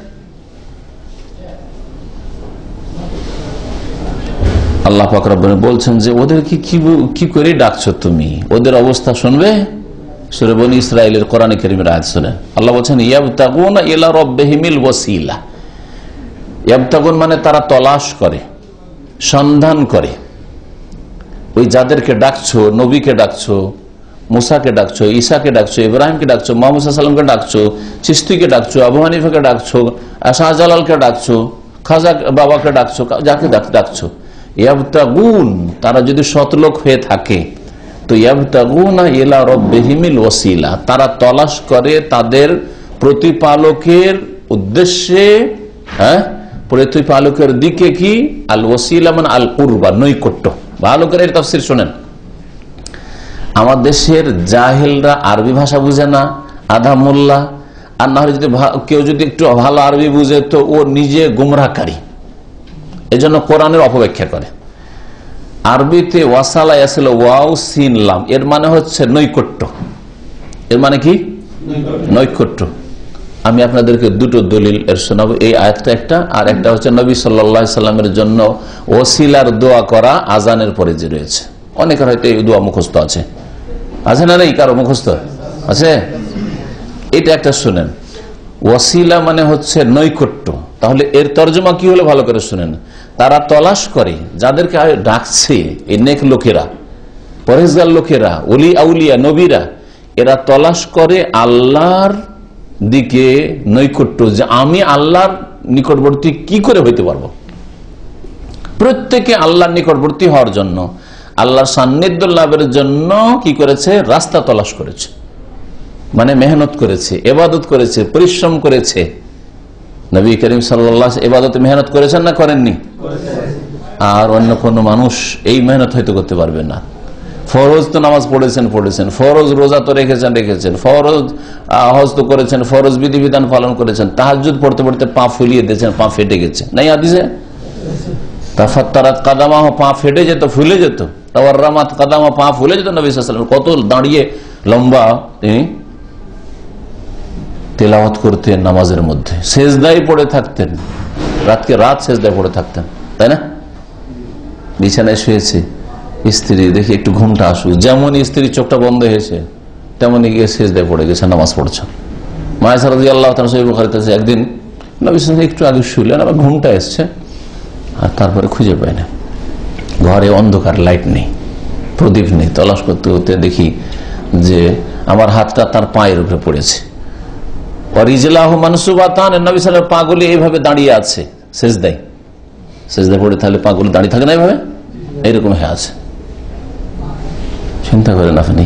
আল্লাহ পাক রব্বুল বলছেন যে ওদেরকে কি করে ডাকছো তুমি, ওদের অবস্থা শুনবে। সূরা বনী ইসরাঈলের কোরআনে কারীমের আয়াত শুনেন, আল্লাহ বলছেন ইয়াবতাগুনা ইলা রাব্বিহিমিল ওয়াসিলা। ইয়াবতাগুন মানে তারা তলাশ করে, সন্ধান করে। ওই যাদেরকে ডাকছো, নবীকে ডাকছো, মুসাকে ডাকছো, ঈসাকে ডাকছো, ইব্রাহিমকে ডাকছো, মুহাম্মদ সাল্লাল্লাহু আলাইহি ওয়াসাল্লামকে ডাকছো, চিশতিকে ডাকছো, আবু হানিফাকে ডাকছো, শাহজালালকে ডাকছো, খাজা বাবাকে ডাকছো, যাকে ডাকছো, ইয়াবতাগুন, তারা যদি সৎলোক হয়ে থাকে তো ইয়াবতাগুনা ইলা রাব্বিহিমিল ওয়াসিলা, তারা তলাশ করে তাদের প্রতিপালকের উদ্দেশ্যে, হ্যাঁ, প্রতিপালকের দিকে। কি আল ওয়াসিলা মানে আল কুরবা, নৈকট্য। ভালো করে এর তাফসীর শুনেন। আমার দেশের জাহেলরা আরবি ভাষা বুঝে না, আধা মোল্লা, আর না হলে যদি কেউ যদি একটু ভালো আরবি বুঝে তো ও নিজে গুমরাহকারী, এজন্য কোরআনের অপব্যাখ্যা করে। আরবিতে ওয়াসালা আসলে ওয়াও সিন লাম, এর মানে হচ্ছে নৈকট্য। এর মানে কি? নৈকট্য। আমি আপনাদেরকে দুটো দলিল এর শোনাবো। এই আয়াতটা একটা, আর একটা হচ্ছে নবী সাল্লাল্লাহু আলাইহি সাল্লামের জন্য ওসিলার দোয়া করা আজানের পরে যে রয়েছে। অনেকের হয়তো এই দোয়া মুখস্থ আছে, আছে না? নেই কারো মুখস্থ আছে? এটা একটা শুনেন। ওসিলা মানে হচ্ছে নৈকট্য। তাহলে এর তর্জমা কি হলো ভালো করে শুনেন। তারা তলাশ করে, যাদেরকে ডাকছে এই নেক লোকেরা, পরহেজগার লোকেরা, ওলি আউলিয়া, নবীরা, এরা তলাশ করে আল্লাহর দিকে নৈকট্য, যে আমি আল্লাহর নিকটবর্তী কি করে হইতে পারবো। প্রত্যেকে আল্লাহর নিকটবর্তী হওয়ার জন্য, আল্লাহর সান্নিধ্য লাভের জন্য কি করেছে? রাস্তা তলাশ করেছে, মানে মেহনত করেছে, ইবাদত করেছে, পরিশ্রম করেছে। নবী করিম সাল্লাল্লাহু আলাইহি ওয়াসাল্লাম ইবাদতে মেহনত করেছেন না করেননি? আর অন্য কোন মানুষ এই মেহনত হয়তো করতে পারবে না। ফরজ তো নামাজ পড়েছেন, ফরজ রোজা তো রেখেছেন, ফরজ হজ তো করেছেন, ফরজ বিধিবিধান পালন করেছেন, তাহাজ্জুদ পড়তে পড়তে পা ফুলিয়ে দিয়েছেন, পা ফেটে গেছে, নাই হাদিসে? তাফাত্তারাত কাদামাহ, পা ফেটে যেত, ফুলে যেত। তাওয়াররামাত কাদামা, পা ফুলে যেত। নবী সাল্লাল্লাহু আলাইহি ওয়াসাল্লাম কত দাঁড়িয়ে লম্বা তিনি তেলাওয়াত করতেন, নামাজের মধ্যে সেজদায় পড়ে থাকতেন, রাত সেজদায় পড়ে থাকতেন, তাই না? বিছানায় শুয়েছে, স্ত্রী দেখি একটু ঘুমটা আসুক, যেমন স্ত্রীর চোখটা বন্ধ হয়েছে তেমনই গিয়ে সেজদায় পড়ে গেছে, নামাজ পড়ছেন। মায়েশা রাদিয়াল্লাহু তাআলা সহিহ বুখারীতে আছে, একদিন নবী সাল্লাল্লাহু আলাইহি ওয়াসাল্লাম একটু আগে শুলেন, আবার ঘুমটা এসছে, আর তারপরে খুঁজে পায় না। ঘরে অন্ধকার, লাইট নেই, প্রদীপ নেই। তলাশ করতে করতে দেখি যে আমার হাতটা তার পায়ের উপরে পড়েছে। ওয়ারিজলাহু মানসুবাতান, নবী সাল্লাল্লাহু আলাইহি ওয়াসাল্লাম পাগুলি এইভাবে দাঁড়িয়ে আছে সেজদায় পড়ে। তাহলে পাগুলি দাঁড়িয়ে থাকে না এইভাবে, এইরকম হয়ে আছে। চিন্তা করেন আপনি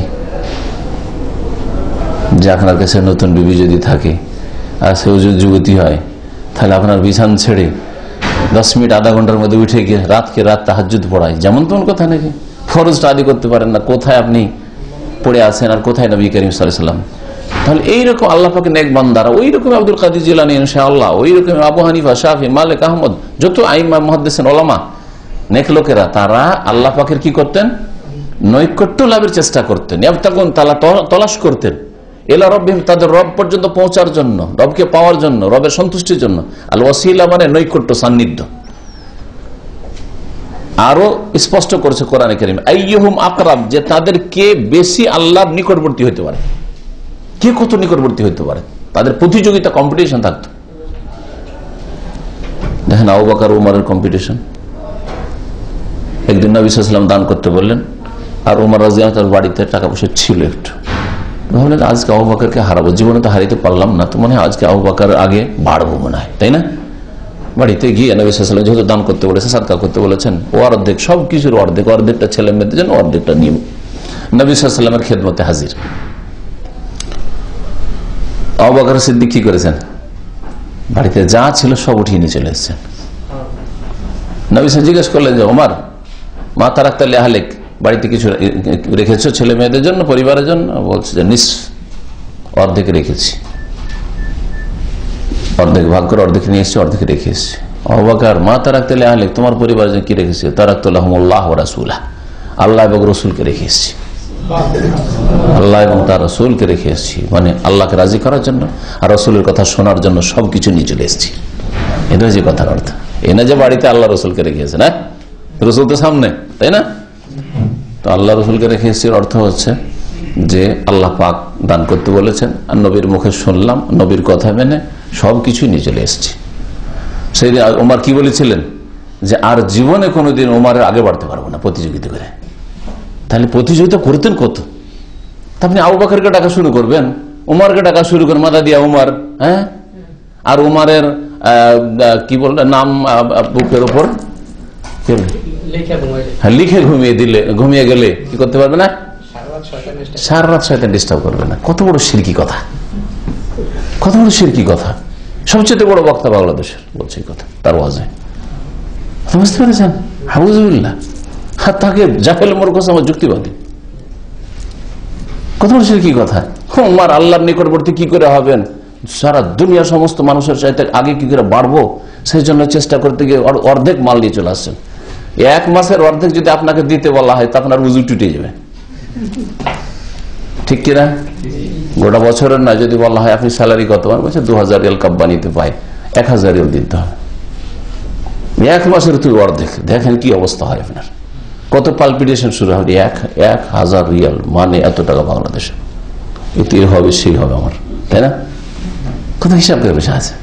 যে আপনার কাছে নতুন বিবি যদি থাকে আর সেও যদি যুবতী হয়, তাহলে আপনার বিছান ছেড়ে 10 মিনিট আধা ঘন্টার মধ্যে উঠে গিয়ে রাতকে রাত তাহাজ্জুদ পড়ায়, যেমন তেমন কথা নাকি? ফরজটা আদি করতে পারেন না, কোথায় আপনি পড়ে আছেন আর কোথায় নবী করিম সাল্লাল্লাহু আলাইহি ওয়াসাল্লাম? তাহলে এইরকম আল্লাহ পাকের নেক বান্দারা, ওই রকম আব্দুল কাদের জিলানী ইনশাআল্লাহ, ওই রকম আবু হানিফা, শাফি, মালিক, আহমদ, যত আইমা মুহাদ্দিসিন ওলামা নেক লোকেরা, তারা আল্লাহ পাকের কি করতেন? নৈকট্য লাভের চেষ্টা করতেন। ইয়াবতাগুন, তারা তলাশ করতেন ইলা রাব্বিহিম, তাদের রব পর্যন্ত পৌঁছার জন্য, রবকে পাওয়ার জন্য, রবের সন্তুষ্টির জন্য। আল ওয়াসিলা মানে নৈকট্য, সান্নিধ্য। আরো স্পষ্ট করেছে কোরআনে কারীম, আইয়ুহুম আকরাব, যে তাদের কে বেশি আল্লাহর নিকটবর্তী হতে পারে, কে কত নিকটবর্তী হতে পারে, তাদের প্রতিযোগিতা, কম্পিটিশন থাকতো। দেখেন আবু বকর উমরের কম্পিটিশন। একদিন নবী সাল্লাল্লাহু আলাইহি ওয়াসাল্লাম দান করতে বললেন, আর উমর রাদিয়াল্লাহু তার বাড়িতে টাকা পয়সা ছিল একটু, ভাবলেন আজকে আবু বকরকে হারাবো, জীবনে তো হারিতে পারলাম না, তো মনে হয় আজকে আবু বকর আগে বাড়বো মনে হয়, তাই না? বাড়িতে গিয়ে নবী সাল্লাল্লাহু আলাইহি ওয়াসাল্লাম যেহেতু দান করতে বলেছে, সাদকা করতে বলেছেন, ও অর্ধেক, সবকিছুর অর্ধেক, অর্ধেকটা ছেলে মেয়েদের জন্য, অর্ধেকটা নিয়ে নবী সাল্লাল্লাহু আলাইহি ওয়াসাল্লামের খেদমতে হাজির। আবু বকর সিদ্দিক কি করেছেন? বাড়িতে যা ছিল সব উঠিয়ে নিয়ে চলে এসেছেন। নবী সাল্লাল্লাহু জিজ্ঞেস করলেন যে ওমর, মা তারাকতা লিআহলিক, বাড়িতে কিছু রেখেছো ছেলে মেয়েদের জন্য, পরিবারের জন্য? বলছে যে নিস, অর্ধেক রেখেছি, অর্ধেক ভাগ করে অর্ধেক নিয়ে এসেছি, অর্ধেক রেখে এসেছি। আবু বকর, মা তারাকতা লিআহলিক, তোমার পরিবারের জন্য কি রেখেছি? তারাকতু লাহুমুল্লাহ ওয়া রাসূলুহু, আল্লাহ এবং রাসূলকে রেখে এসেছি, আল্লাহ এবং তার রাসূলকে রেখে এসেছি, মানে আল্লাহকে রাজি করার জন্য আর রাসূলের কথা শোনার জন্য সবকিছু নিয়ে চলে এসেছি। এটা হচ্ছে কথার অর্থ, এই না যে বাড়িতে আল্লাহ রাসূলকে রেখে এসেছে, না রাসূল তো সামনে, তাই না? তো আল্লাহ রাসূলকে রেখে এসেছি অর্থ হচ্ছে যে আল্লাহ পাক দান করতে বলেছেন, আর নবীর মুখে শুনলাম, নবীর কথা মেনে সবকিছুই নিয়ে চলে এসেছি। সেই ওমর কি বলেছিলেন যে আর জীবনে কোনোদিন ওমরের আগে বাড়তে পারবো না প্রতিযোগিতা করে। তাহলে প্রতিযোগিতা করতেন কত? আপনি আবু বকরকে ডাকা শুরু করবেন, উমরকে ডাকা শুরু করেন, মাথা দিয়া উমর, হ্যাঁ, আর উমরের কি বললেন নাম বুকের ওপর লিখে ঘুমিয়ে গেলে কি করতে পারবে না? সারা রাত শয়তান ডিস্টার্ব করবে না। কত বড় শিরকি কথা, কত বড় শিরকি কথা। সবচেয়ে বড় বক্তা বাংলাদেশের বলছে এই কথা তার ওয়াজে, বুঝতে পেরেছেন? হাউজুবিল্লাহ, তাকে জাহেল মূর্খ সমাজ যুক্তিবাদী, কত বড় শিরকি কথা। ওমর আল্লাহর নিকটবর্তী কি করে হবেন? সারা দুনিয়া সমস্ত মানুষের চাইতে আগে কি করে বাড়বো সেই জন্য চেষ্টা করতে গিয়ে অর্ধেক মাল নিয়ে চলে আসছেন। এক মাসের অর্ধেক যদি আপনাকে দিতে বলা হয় তা আপনার উজু টুটে যাবে, ঠিক কিনা? গোটা বছরের না, যদি বলা হয় আপনি স্যালারি কত, বলছে 2000 রিয়াল কাব্বানিতে পায়, 1000 রিয়াল দিতে হবে, এক মাসের তুই অর্ধেক। দেখেন কি অবস্থা হয় আপনার, কত পালপিটেশন শুরু হবে। 1000 রিয়াল মানে এত টাকা বাংলাদেশে, এতে হবে সেই হবে আমার, তাই না? কত হিসাব করে বসে আছে।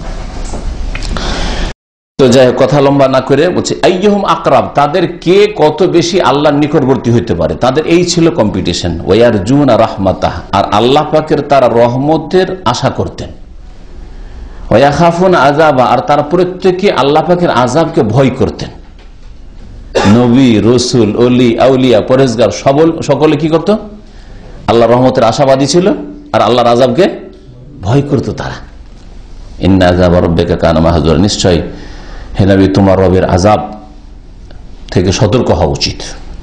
তো যাই কথা লম্বা না করে বলছে আইয়ুহুম আকরাব, তাদের কে কত বেশি আল্লাহর নিকটবর্তী হইতে পারে, তাদের এই ছিল কম্পিটিশন। ওয়ারজুনা রাহমাতাহ, আর আল্লাহ পাকের তারা রহমতের আশা করতেন। ওয়াখাফুনা আযাবা, আর তারা প্রত্যেকে আল্লাহ পাকের আযাবকে ভয় করতেন। নবী, রাসূল, ওলি, আউলিয়া, পরেজগার সকলে কি করত? আল্লাহর রহমতের আশাবাদী ছিল আর আল্লাহর আযাবকে ভয় করত তারা। ইন্না আযাবা রাব্বিকা কানা মাহযুরা, নিশ্চয় হে নবী তোমার রবের আযাব থেকে সতর্ক হওয়া উচিত।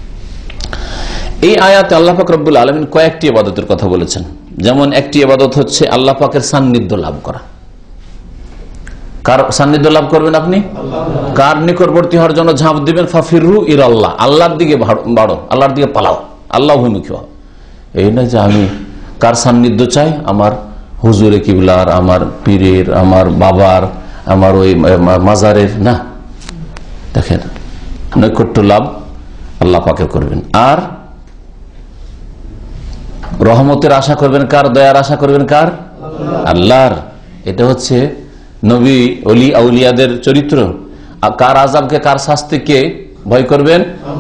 এই আয়াতে আল্লাহ পাক রব্বুল আলামিন কয়েকটি ইবাদতের কথা বলেছেন। যেমন একটি ইবাদত হচ্ছে আল্লাহ পাকের সান্নিধ্য লাভ করা। কার সান্নিধ্য লাভ করবেন আপনি? কার নিকটবর্তী হওয়ার জন্য ঝাঁপ দিবেন? ফাফিরু ইলাল্লাহ, আল্লাহর দিকে বাড়ো, আল্লাহর দিকে পালাও, আল্লাহ অভিমুখী হও। এই না যে আমি কার সান্নিধ্য চাই? আমার হুজুরে কিবলার, আমার পীরের, আমার বাবার, আমার ওই মাজারের না। দেখেন নৈকট্য লাভ আল্লাহ পাকে করবেন। আর রহমতের আশা করবেন কার? দয়ার আশা করবেন কার? আল্লাহর। এটা হচ্ছে নবী, ওলি, আউলিয়াদের চরিত্র। কার আযাবকে, কার শাস্তিকে ভয় করবেন?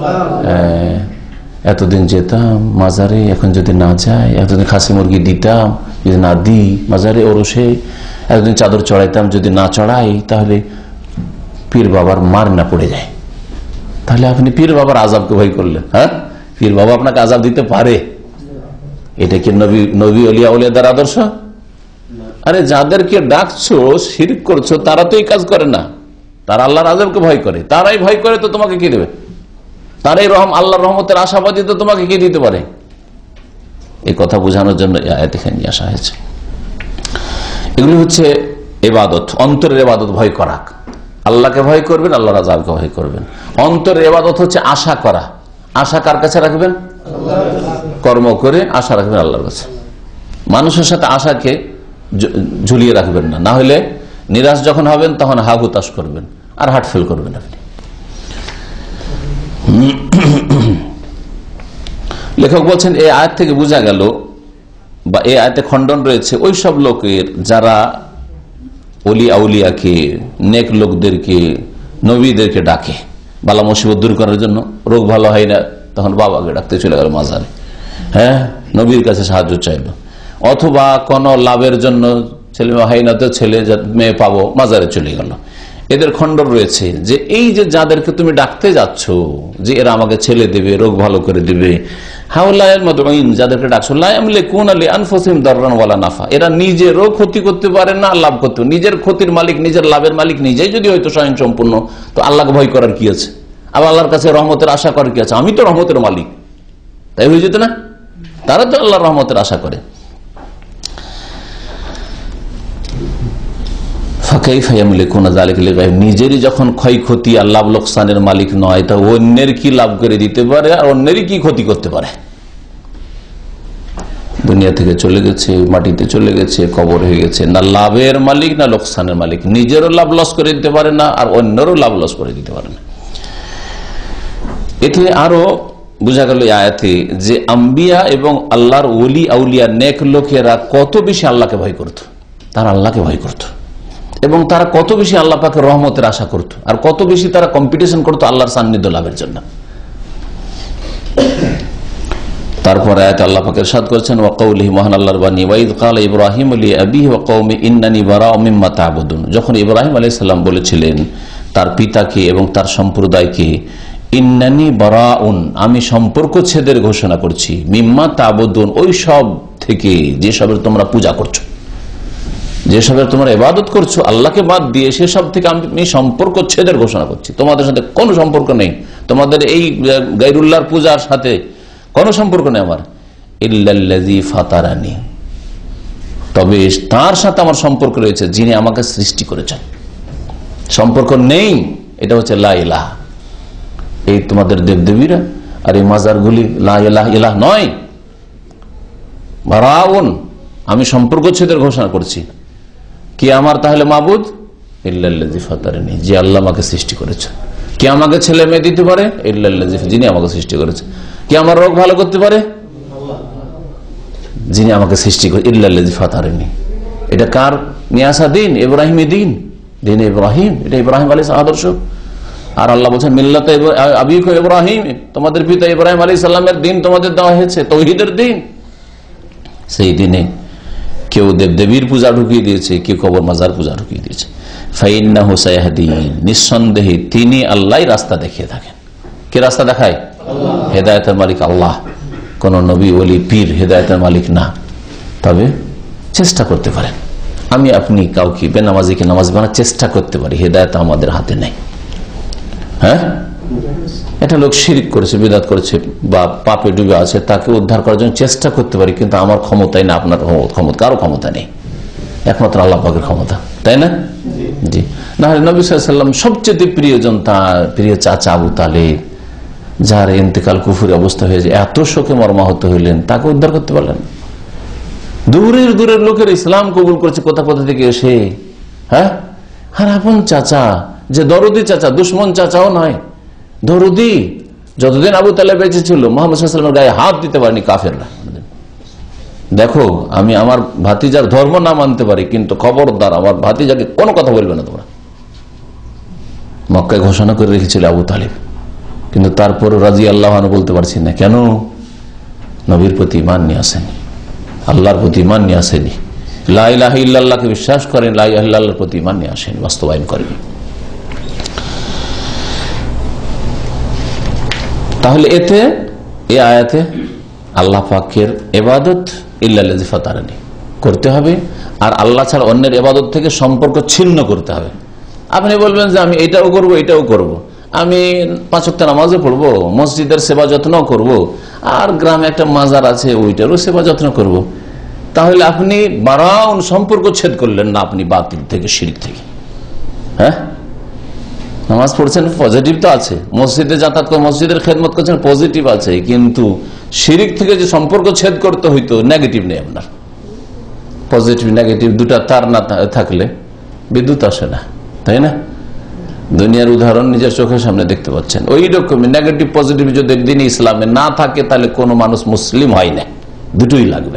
এতদিন যেতাম মাজারে, এখন যদি না যাই, এতদিন খাসি মুরগি দিতাম, যদি না দিই মাজারে ওরসে, এতদিন চাদর চড়াইতাম, যদি না চড়াই তাহলে পীর বাবার মার না পড়ে যায়। তাহলে আপনি পীর বাবার আযাবকে ভয় করলেন। হ্যাঁ, পীর বাবা আপনাকে আযাব দিতে পারে। এটা কি নবী ওলিয়া আউলিয়াদের আদর্শ? আরে যাদেরকে ডাকছো, শিরক করছো, তারা তো এই কাজ করে না। তারা আল্লাহর আযাবকে ভয় করে, তারাই ভয় করে তো তোমাকে কি দেবে? তারাই আল্লাহর রহমতের আশাবাদী, তো তোমাকে কি দিতে পারে? এই কথা বোঝানোর জন্য আয়াত এখানে নিয়ে আসা হয়েছে। এগুলি হচ্ছে ইবাদত, অন্তরের ইবাদত, ভয় করা। আল্লাহকে ভয় করবেন, আল্লাহর আযাবকে ভয় করবেন। অন্তরের ইবাদত হচ্ছে আশা করা। আশা কার কাছে রাখবেন? কর্ম করে আশা রাখবেন আল্লাহর কাছে। মানুষের সাথে আশাকে ঝুলিয়ে রাখবেন না, না হলে নিরাশ যখন হবেন তখন হা হুতাশ করবেন আর হার্ট ফেল করবেন আপনি। লেখক বলছেন এই আয়াত থেকে বোঝা গেল, বা এই আয়াতে খণ্ডন রয়েছে ওই সব লোকের যারা ওলি আউলিয়াকে, নেক লোকদেরকে, নবীদেরকে ডাকে বালা মুসিবত দূর করার জন্য। রোগ ভালো হয় না, তখন বাবাকে ডাকতে চলে গেল মাজারে, হ্যাঁ, নবীর কাছে সাহায্য চাইল। অথবা কোন লাভের জন্য, ছেলে হয় না তো ছেলে মেয়ে পাবো, মাজারে চলে গেল। এদের খণ্ডন রয়েছে যে এই যে যাদেরকে তুমি ডাকতে যাচ্ছ যে এরা আমাকে ছেলে দেবে, রোগ ভালো করে দিবে, যাদেরকে ডাকছো, এরা নিজেরও ক্ষতি করতে পারে না, লাভ করতে, নিজের ক্ষতির মালিক, নিজের লাভের মালিক নিজেই যদি হয়তো স্বয়ং সম্পূর্ণ, তো আল্লাহকে ভয় করার কি আছে? আবার আল্লাহর কাছে রহমতের আশা করার কি আছে? আমি তো রহমতের মালিক, তাই হয়ে যেত না? তারা তো আল্লাহর রহমতের আশা করে। নিজেরই যখন ক্ষয়ক্ষতি আর লাভ লোকসানের মালিক নয়, তা অন্যের কি লাভ করে দিতে পারে আর অন্যেরই কি ক্ষতি করতে পারে? দুনিয়া থেকে চলে গেছে, মাটিতে চলে গেছে, কবর হয়ে গেছে, না লাভের মালিক না লোকসানের মালিক। নিজেরও লাভ লস করে দিতে পারে না আর অন্যেরও লাভ লস করে দিতে পারে না। এতে আরো বোঝা গেল আয়াতে যে আম্বিয়া এবং আল্লাহর ওলি আউলিয়া নেক লোকেরা কত বেশি আল্লাহকে ভয় করত। তারা আল্লাহকে ভয় করত এবং তারা কত বেশি আল্লাহ পাকের রহমতের আশা করত, আর কত বেশি তারা কম্পিটিশন করতো আল্লাহর সান্নিধ্য লাভের জন্য। তারপর আয়াতে আল্লাহ পাক ইরশাদ করেছেন, ওয়া কওলিহি, মহান আল্লাহর বাণী, ওয়া ইয ক্বালা ইব্রাহিমু লিআবিহি ওয়া কওমি ইন্নানী বারাউম মিম্মা তা'বুদুন। যখন ইব্রাহিম আলাইহিস সালাম বলেছিলেন তার পিতাকে এবং তার সম্প্রদায়কে, ইন্নানী বারাউন, আমি সম্পর্ক ছেদের ঘোষণা করছি, মিম্মা তা'বুদুন, ওই সব থেকে যেসবের তোমরা পূজা করছো, যেসবের তোমরা ইবাদত করছো আল্লাহকে বাদ দিয়ে, সেসব থেকে আমি সম্পর্ক ছেদের ঘোষণা করছি। তোমাদের সাথে কোনো সম্পর্ক নেই, তোমাদের এই গায়রুল্লাহর পূজার সাথে কোনো সম্পর্ক নেই আমার। ইল্লাল্লাযী ফাতারানি, তবে তার সাথে আমার সম্পর্ক রয়েছে যিনি আমাকে সৃষ্টি করেছেন। সম্পর্ক নেই, এটা হচ্ছে লা ইলাহা। এই তোমাদের দেবদেবীরা আর এই মাজারগুলি লা ইলাহা ইলাহ নয়, বারাউন, আমি সম্পর্ক ছেদের ঘোষণা করছি। কি আমার তাহলে মাবুদ? ইল্লাল্লাযী ফাতারানি, যে আল্লাহ আমাকে সৃষ্টি করেছে। কে আমাকে ছেলে মেয়ে দিতে পারে? ইল্লাল্লাযী, যিনি আমাকে সৃষ্টি করেছে। কে আমার রোগ ভালো করতে পারে? যিনি আমাকে সৃষ্টি করে। ইল্লাল্লাযী ফাতারানি, এটা কার নিয়ে আসা দিন? ইব্রাহিমী দিন, দিন ইব্রাহিম, এটা ইব্রাহিম আলাইহিস আদর্শ। আর আল্লাহ বলছেন মিল্লাতে আবিকুম ইব্রাহিম, তোমাদের পিতা ইব্রাহিম আলাইহিস সালামের দিন তোমাদের দেওয়া হয়েছে, তাওহীদের দিন। সেই দিনে কেউ দেবদেবীর পূজা ঢুকিয়ে দিয়েছে, কেউ কবর মাজার পূজা ঢুকিয়ে দিয়েছে। ফাইন্নাহু সায়াহদিন, নিঃসন্দেহে তিনি আল্লাহই রাস্তা দেখিয়ে থাকেন। কে রাস্তা দেখায়? হেদায়েতের মালিক আল্লাহ, কোন নবী ওলি পীর হেদায়েতের মালিক না। তবে চেষ্টা করতে পারেন। আমি আপনি কাউকে বেনামাজিকে নামাজ বানার চেষ্টা করতে পারি, হেদায়েত আমাদের হাতে নেই। হ্যাঁ, এটা লোক শিরক করেছে, বিদআত করেছে বা পাপে ডুবে আছে, তাকে উদ্ধার করার জন্য চেষ্টা করতে পারি, কিন্তু আমার ক্ষমতাই না, আপনার ক্ষমতা, কারো ক্ষমতা নেই, একমাত্র আল্লাহ পাকের ক্ষমতা, তাই না? জি। না হলে নবী সাল্লাল্লাহু আলাইহি ওয়াসাল্লাম সবচেয়ে প্রিয়জন, তার প্রিয় চাচা আবু তালেব, যার ইন্তেকাল কুফরি অবস্থা হয়েছে, এত শোকে মর্মাহত হইলেন, তাকে উদ্ধার করতে পারলেন। দূরের দূরের লোকের ইসলাম কবুল করেছে কোথা কোথা থেকে এসে। হ্যাঁ, আর আপন চাচা, যে দরদি চাচা, দুশ্মন চাচাও নয়, দরদি। যতদিন আবু তালেব বেঁচে ছিল মুহাম্মদ সাল্লাল্লাহু আলাইহি ওয়াসাল্লামের গায়ে হাত দিতে পারেনি কাফেররা। দেখো, আমি আমার ভাতিজার ধর্ম না মানতে পারি, কিন্তু খবরদার আমার ভাতিজাকে কোনো কথা বলবে না তোমরা। মক্কায় ঘোষণা করে রেখেছিল আবু তালেব, কিন্তু তারপরে রাদিয়াল্লাহু আনহু বলতে পারছি না। কেন? নবীর প্রতি ঈমান নিয়ে আসেনি, আল্লাহর প্রতি ঈমান নিয়ে আসেনি, লা ইলাহা ইল্লাল্লাহকে বিশ্বাস করেন, লা ইলাহা ইল্লাল্লাহর প্রতি ঈমান নিয়ে আসেনি, বাস্তবায়ন করেনি। তাহলে এতে, এই আয়াতে আল্লাহ পাকের ইবাদত ইল্লাল্লাযী ফাতারানি করতে হবে, আর আল্লাহ ছাড়া অন্যের ইবাদত থেকে সম্পর্ক ছিন্ন করতে হবে। আপনি বলবেন যে আমি এটাও করব এটাও করব, আমি 5 ওয়াক্ত নামাজও পড়বো, মসজিদের সেবা যত্ন করব, আর গ্রামে একটা মাজার আছে ওইটারও সেবা যত্ন করব, তাহলে আপনি বারাউন সম্পর্ক ছেদ করলেন না আপনি বাতিল থেকে, শিরক থেকে। হ্যাঁ, নামাজ পড়ছেন পজিটিভ তো আছে, মসজিদে যাতায়াত করে মসজিদের খেদমত করছেন পজিটিভ আছে, কিন্তু শিরক থেকে যে সম্পর্ক ছেদ করতে হইতো নেগেটিভ নেই আপনার। পজিটিভ নেগেটিভ দুটা তার না থাকলে বিদ্যুৎ আসে না, তাই না? দুনিয়ার উদাহরণ নিজের চোখের সামনে দেখতে পাচ্ছেন। ওই রকমই নেগেটিভ পজিটিভ যদি দিন ইসলামে না থাকে তাহলে কোনো মানুষ মুসলিম হয় না, দুটোই লাগবে।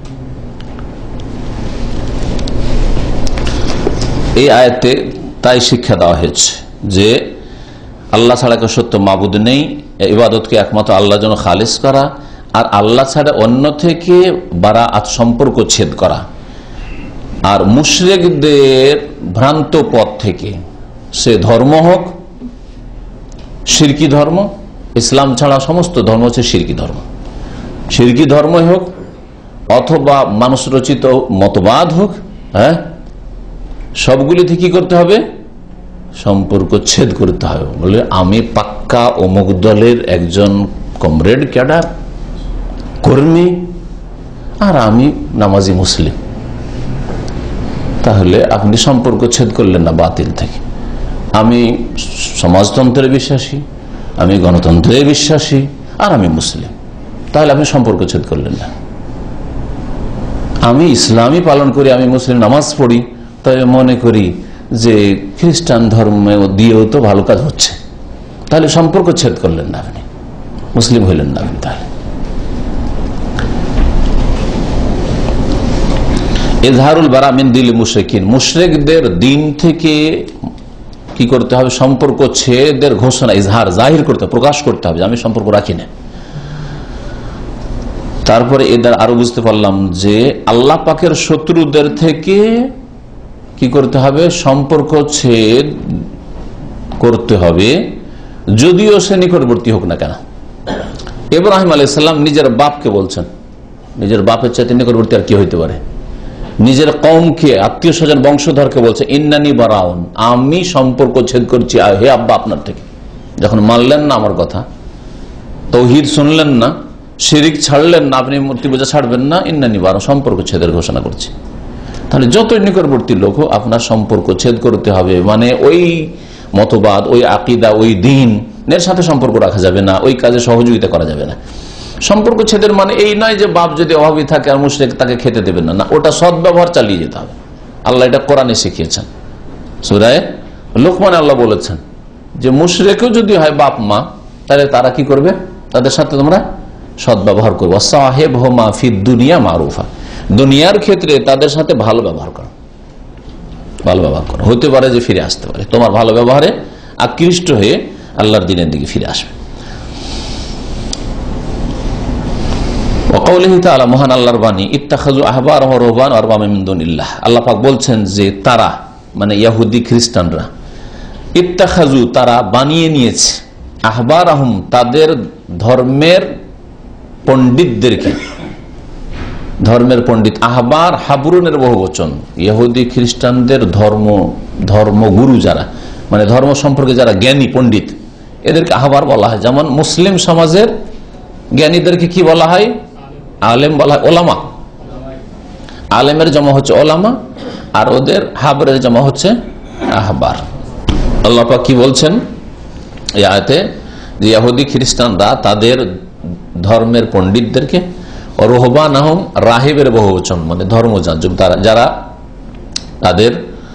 এই আয়াতে তাই শিক্ষা দেওয়া হয়েছে যে আল্লাহ ছাড়া কেউ সত্য মাবুদ নেই, ইবাদতকে একমাত্র আল্লাহর জন্য খালিস করা, আর আল্লাহ ছাড়া অন্য থেকে বারাআত সম্পর্ক ছেদ করা, আর মুশরিকদের ভ্রান্ত পথ থেকে, সে ধর্ম হোক শিরকি ধর্ম, ইসলাম ছাড়া সমস্ত ধর্ম হচ্ছে শিরকি ধর্ম, শিরকি ধর্মই হোক অথবা মানুষ রচিত মতবাদ হোক, হ্যাঁ, সবগুলি থেকে কি করতে হবে? সম্পর্ক ছেদ করতে হবে। বলে আমি পাক্কা অমুক দলের একজন কমরেড ক্যাডার কর্মী আর আমি নামাজি মুসলিম, তাহলে আপনি সম্পর্ক ছেদ করলেন না বাতিল থেকে। আমি সমাজতন্ত্রে বিশ্বাসী, আমি গণতন্ত্রে বিশ্বাসী, আর আমি মুসলিম, তাহলে আপনি সম্পর্ক ছেদ করলেন না। আমি ইসলামই পালন করি, আমি মুসলিম নামাজ পড়ি, তাই মনে করি যে খ্রিস্টান ধর্ম দিয়েও তো ভালো কাজ হচ্ছে, তাহলে সম্পর্ক ছেদ করলেন না আপনি, মুসলিম হইলেন না আপনি। তাহলে ইজহারুল বারা মিন দিল মুশরিকিন, মুশরিকদের দিন থেকে কি করতে হবে? সম্পর্ক ছেদের ঘোষণা, ইজহার, জাহির করতে, প্রকাশ করতে হবে, আমি সম্পর্ক রাখি না। তারপরে এদের আরো বুঝতে পারলাম যে আল্লাহ পাকের শত্রুদের থেকে কি করতে হবে? সম্পর্ক ছেদ করতে হবে, যদিও সে নিকটবর্তী হোক না কেন। ইব্রাহিম আলাইহিস সালাম নিজের বাপকে বলছেন, নিজের বাপের চাইতে নিকটবর্তী আর কি হইতে পারে? নিজের কওমকে, আত্মীয় স্বজন, বংশধরকে বলছে ইন্নানি বারাউন, আমি সম্পর্ক ছেদ করছি হে আব্বা আপনার থেকে। যখন মানলেন না আমার কথা, তাওহীদ শুনলেন না, শিরক ছাড়লেন না, আপনি মূর্তি পূজা ছাড়বেন না, ইন্নানি বারাউন, সম্পর্ক ছেদের ঘোষণা করছি। তাহলে যতই নিকটবর্তী লোক হোক আপনার সম্পর্ক ছেদ করতে হবে, মানে ওই মতবাদ, ওই আকীদা, ওই দ্বীনের সাথে সম্পর্ক রাখা যাবে না, ওই কাজে সহযোগিতা করা যাবে না। সম্পর্ক ছেদের মানে এই নয় যে বাপ যদি অভাবী থাকে আর মুশরিক তাকে খেতে দেবেন না, ওটা সদ্ব্যবহার চালিয়ে যেতে হবে। আল্লাহ এটা কোরআনে শিখিয়েছেন, সূরা লোকমানে আল্লাহ বলেছেন যে মুশরিকও যদি হয় বাপ মা, তাহলে তারা কি করবে? তাদের সাথে তোমরা সদ্ব্যবহার করবে। সাহিবহুমা ফিদ দুনিয়া মারুফা, দুনিয়ার ক্ষেত্রে তাদের সাথে ভালো ব্যবহার করো, ভালো ব্যবহার করো। হতে পারে যে ফিরে আসতে পারে, তোমার ভালো ব্যবহারে আকৃষ্ট হয়ে আল্লাহর দ্বীনের দিকে ফিরে আসবে। মহান আল্লাহর বাণী, ইত্তাখাযু আহবারহুম ওয়া রুহবানহুম আরবাবা মিন দুনিল্লাহ, আল্লাহ পাক বলছেন যে তারা, মানে ইহুদি খ্রিস্টানরা, ইত্তাখাযু, তারা বানিয়ে নিয়েছে, আহবারহুম, তাদের ধর্মের পণ্ডিতদেরকে, ধর্মের পণ্ডিত, আহবার হাবরুনের বহুবচন, ইহুদি খ্রিস্টানদের ধর্মগুরু যারা, মানে ধর্ম সম্পর্কে যারা জ্ঞানী পণ্ডিত, এদেরকে আহবার বলা হয়। যেমন মুসলিম সমাজের জ্ঞানীদেরকে কি বলা হয়? আলেম বলা হয়, ওলামা। আলেমের জমা হচ্ছে ওলামা, আর ওদের হাবরের জমা হচ্ছে আহবার। আল্লাহ পাক কি বলছেন এই আয়াতে? যে ইহুদি খ্রিস্টানরা তাদের ধর্মের পণ্ডিতদেরকে, রুহবানহুম, রাহিবের বহুবচন, মানে ধর্মযাজক, যারা তাদের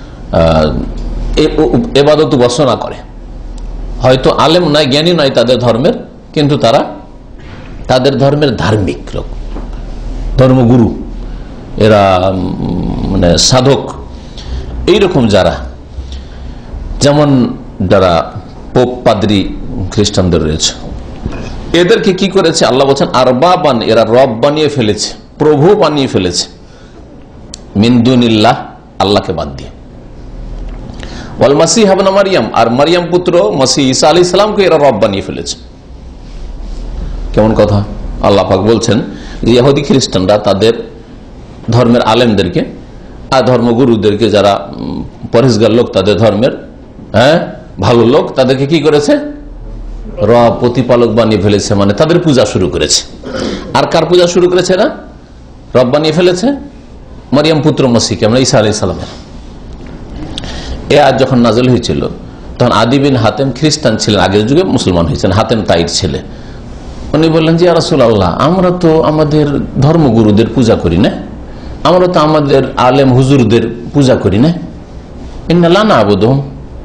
ইবাদত উপাসনা করে, হয়তো আলেম নয়, জ্ঞানী নয় তাদের ধর্মের, কিন্তু তারা তাদের ধর্মের ধার্মিক লোক, ধর্মগুরু, এরা মানে সাধক, এইরকম যারা, যেমন যারা পোপ পাদ্রী খ্রিস্টানদের রয়েছে, এদেরকে কি করেছে আল্লাহ বলছেন আরবাবান, এরা রব বানিয়ে ফেলেছে, প্রভু বানিয়ে ফেলেছে, মিন দুনিল্লাহ, আল্লাহকে বাদ দিয়ে। ওয়াল মাসিহ ইবনে মারইয়াম, আর মারইয়াম পুত্র মসিহ ঈসা আলাইহিস সালামকে এরা রব বানিয়ে ফেলেছে। কেমন কথা? আল্লাহ পাক বলছেন যে ইহুদি খ্রিস্টানরা তাদের ধর্মের আলেমদেরকে আর ধর্মগুরুদেরকে, যারা পরহেজগার লোক তাদের ধর্মের, ভালো লোক, তাদেরকে কি করেছে? রব, প্রতিপালক বানিয়ে ফেলেছে, মানে তাদের পূজা শুরু করেছে। আর কার পূজা শুরু করেছে? না, রব বানিয়ে ফেলেছে মরিয়ম পুত্র মসিহকে, আমরা ঈসা আলাইহিস সালামের। এ আয়াত যখন নাযিল হয়েছিল তখন আদি বিন হাতেম খ্রিস্টান ছিলেন, আগের যুগে মুসলমান হয়েছেন, হাতেম তাইর ছেলে। উনি বললেন যে ইয়া রাসূলুল্লাহ, আমরা তো আমাদের ধর্মগুরুদের পূজা করি না, আমরা তো আমাদের আলেম হুজুরদের পূজা করি না। ইন্না লা না'বুদুহুম,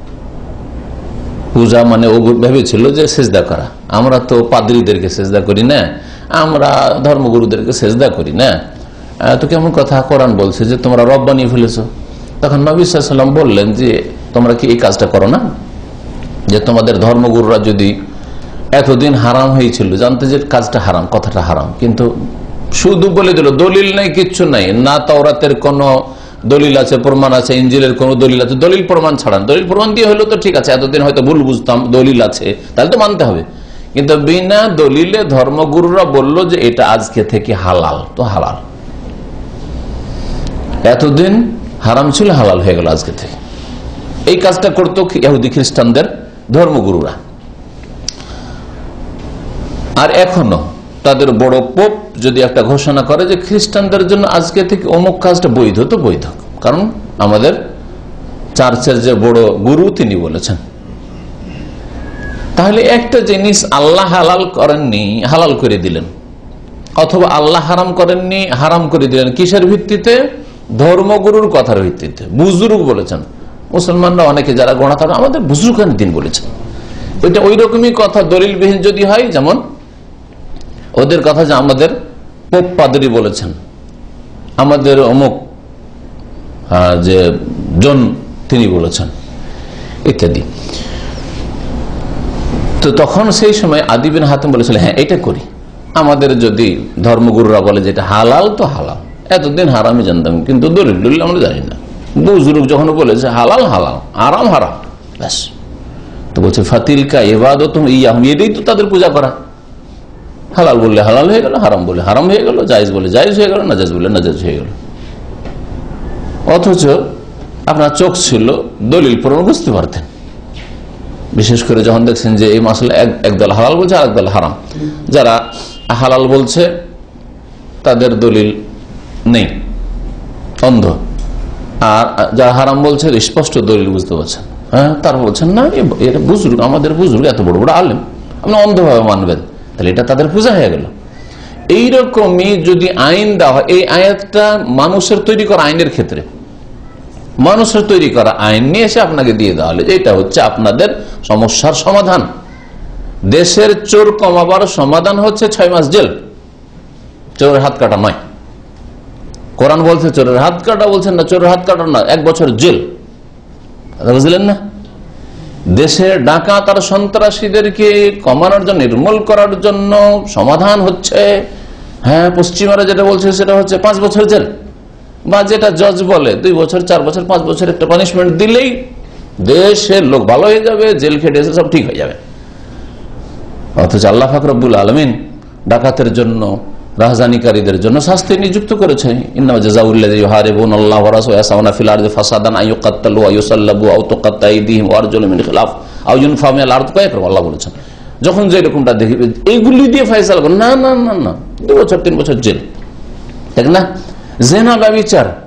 পূজা মানে ও ভেবেছিল যে সেজদা করা, আমরা তো পাদ্রীদেরকে সেজদা করি না, আমরা ধর্মগুরুদেরকে সেজদা করি না। তো কেমন কথা, কোরআন বলছে যে তোমরা রব বানিয়ে ফেলেছো। তখন নবী সাল্লাল্লাহু আলাইহি ওয়াসাল্লাম বললেন যে তোমরা কি এই কাজটা করো না, যে তোমাদের ধর্মগুরুরা যদি এতদিন হারাম হয়েছিল, জানতে যে কাজটা হারাম, কথাটা হারাম, কিন্তু শুধু বলে দিল, দলিল নাই, কিচ্ছু নাই, না তাওরাতের কোন দলিল আছে, প্রমাণ আছে, ইনজিলের কোন দলিল আছে, দলিল প্রমাণ ছাড়ান। দলিল প্রমাণ দিয়ে হলো তো ঠিক আছে, এতদিন হয়তো ভুল বুঝতাম, দলিল আছে তাহলে তো মানতে হবে, কিন্তু বিনা দলিলে ধর্মগুরুরা বলল যে এটা আজকে থেকে হালাল, তো হালাল, এতদিন হারাম ছিল, হালাল হয়ে গেল আজকে থেকে। এই কাজটা করতো ইহুদি খ্রিস্টানদের ধর্মগুরুরা। আর এখনো তাদের বড় পোপ যদি একটা ঘোষণা করে যে খ্রিস্টানদের জন্য আজকে থেকে অমুক কাজটা বৈধ, তো বৈধ, কারণ আমাদের চার্চের যে বড় গুরু তিনি বলেছেন। তাহলে একটা জিনিস আল্লাহ হালাল করেননি, হালাল করে দিলেন, অথবা আল্লাহ হারাম করেননি, হারাম করে দিলেন, কিসের ভিত্তিতে? ধর্মগুরুর কথার ভিত্তিতে। বুজুর্গ বলেছেন, মুসলমানরা অনেকে যারা গণা থাকে আমাদের বুজুর্গানের দিন বলেছেন, ওইটা ওই রকমই কথা দলিলবিহীন যদি হয়, যেমন ওদের কথা যে আমাদের পোপ পাদ্রী বলেছেন, আমাদের অমুক যে জন তিনি বলেছেন, ইত্যাদি। তো তখন সেই সময় আদি বিন হাতেম বলেছিল হ্যাঁ এটা করি, আমাদের যদি ধর্মগুরুরা বলে যে এটা হালাল তো হালাল, এতদিন হারামই জানতাম, কিন্তু দলিল আমরা জানি না। বুজুর্গ যখন বলেছে হালাল হালাল, হারাম হারাম, ব্যাস। তো বলছে ফাতিলকা ইবাদাতুহুম ইয়াহুম, এটাই তো তাদের পূজা করা। হালাল বললে হালাল হয়ে গেল, হারাম বললে হারাম হয়ে গেল, জায়েজ বলে জায়েজ হয়ে গেল, নাজায়েজ বললে নাজায়েজ হয়ে গেল। অথচ আপনার চোখ ছিল, দলিল প্রমাণ বুঝতে পারতেন। বিশেষ করে যখন দেখছেন যে এই মাসলা একদল হালাল বলছে আর একদল হারাম, যারা হালাল বলছে তাদের দলিল নেই, অন্ধ, আর যারা হারাম বলছে স্পষ্ট দলিল বুঝতে পারছেন, হ্যাঁ, তারা বলছেন না এটা বুজুর্গ, আমাদের বুজুর্গ এত বড় বড় আলেম, আপনি অন্ধভাবে মানবেন, তাহলে এটা তাদের পূজা হয়ে গেল। এইরকমই যদি আইন দেওয়া হয়, এই আয়াতটা মানুষের তৈরি করা আইনের ক্ষেত্রে, মানুষের তৈরি করা আইন নিয়ে এসে আপনাকে দিয়ে দেওয়া হলে এটা হচ্ছে আপনাদের সমস্যার সমাধান। দেশের চোর কমাবার সমাধান হচ্ছে 6 মাস জেল, চোরের হাত কাটা নয়। কোরআন বলছে চোরের হাত কাটা, বলছেন না চোরের হাত কাটা না, 1 বছর জেল। বুঝলেন না? দেশের ডাকাত আর সন্ত্রাসীদেরকে কমানোর জন্য, নির্মূল করার জন্য সমাধান হচ্ছে, হ্যাঁ, পশ্চিমারা যেটা বলছে সেটা হচ্ছে 5 বছর জেল, বা যেটা জজ বলে 2 বছর 4 বছর 5 বছর একটা পানিশমেন্ট দিলেই দেশের লোক ভালো হয়ে যাবে, জেল খেটে এসে সব ঠিক হয়ে যাবে। অথচ আল্লাহ পাক রব্বুল আলামিন ডাকাতের জন্য, রাহজানিকারীদের জন্য শাস্তি নিযুক্ত করেছে। ইন্নামা জাযাউল্লাযী ইউহারিবুনাল্লাহ ওয়া রাসূলাহু ইয়াসাউনা ফিল আরদি ফাসাদান আন ইউকাত্তালু ওয়া ইউসাল্লাবু আও তুকাত্তা আইদিহিম ওয়া আরজুলুহুম মিন খিলাফ আও ইউনফাউ মিনাল আরদি কয়েকবার আল্লাহ বলেছেন। যখন যে এরকমটা দেখবে এইগুলি দিয়ে ফয়সালা করুন, না না না না, 2 বছর 3 বছর জেল, ঠিক না? জিনা ব্যভিচার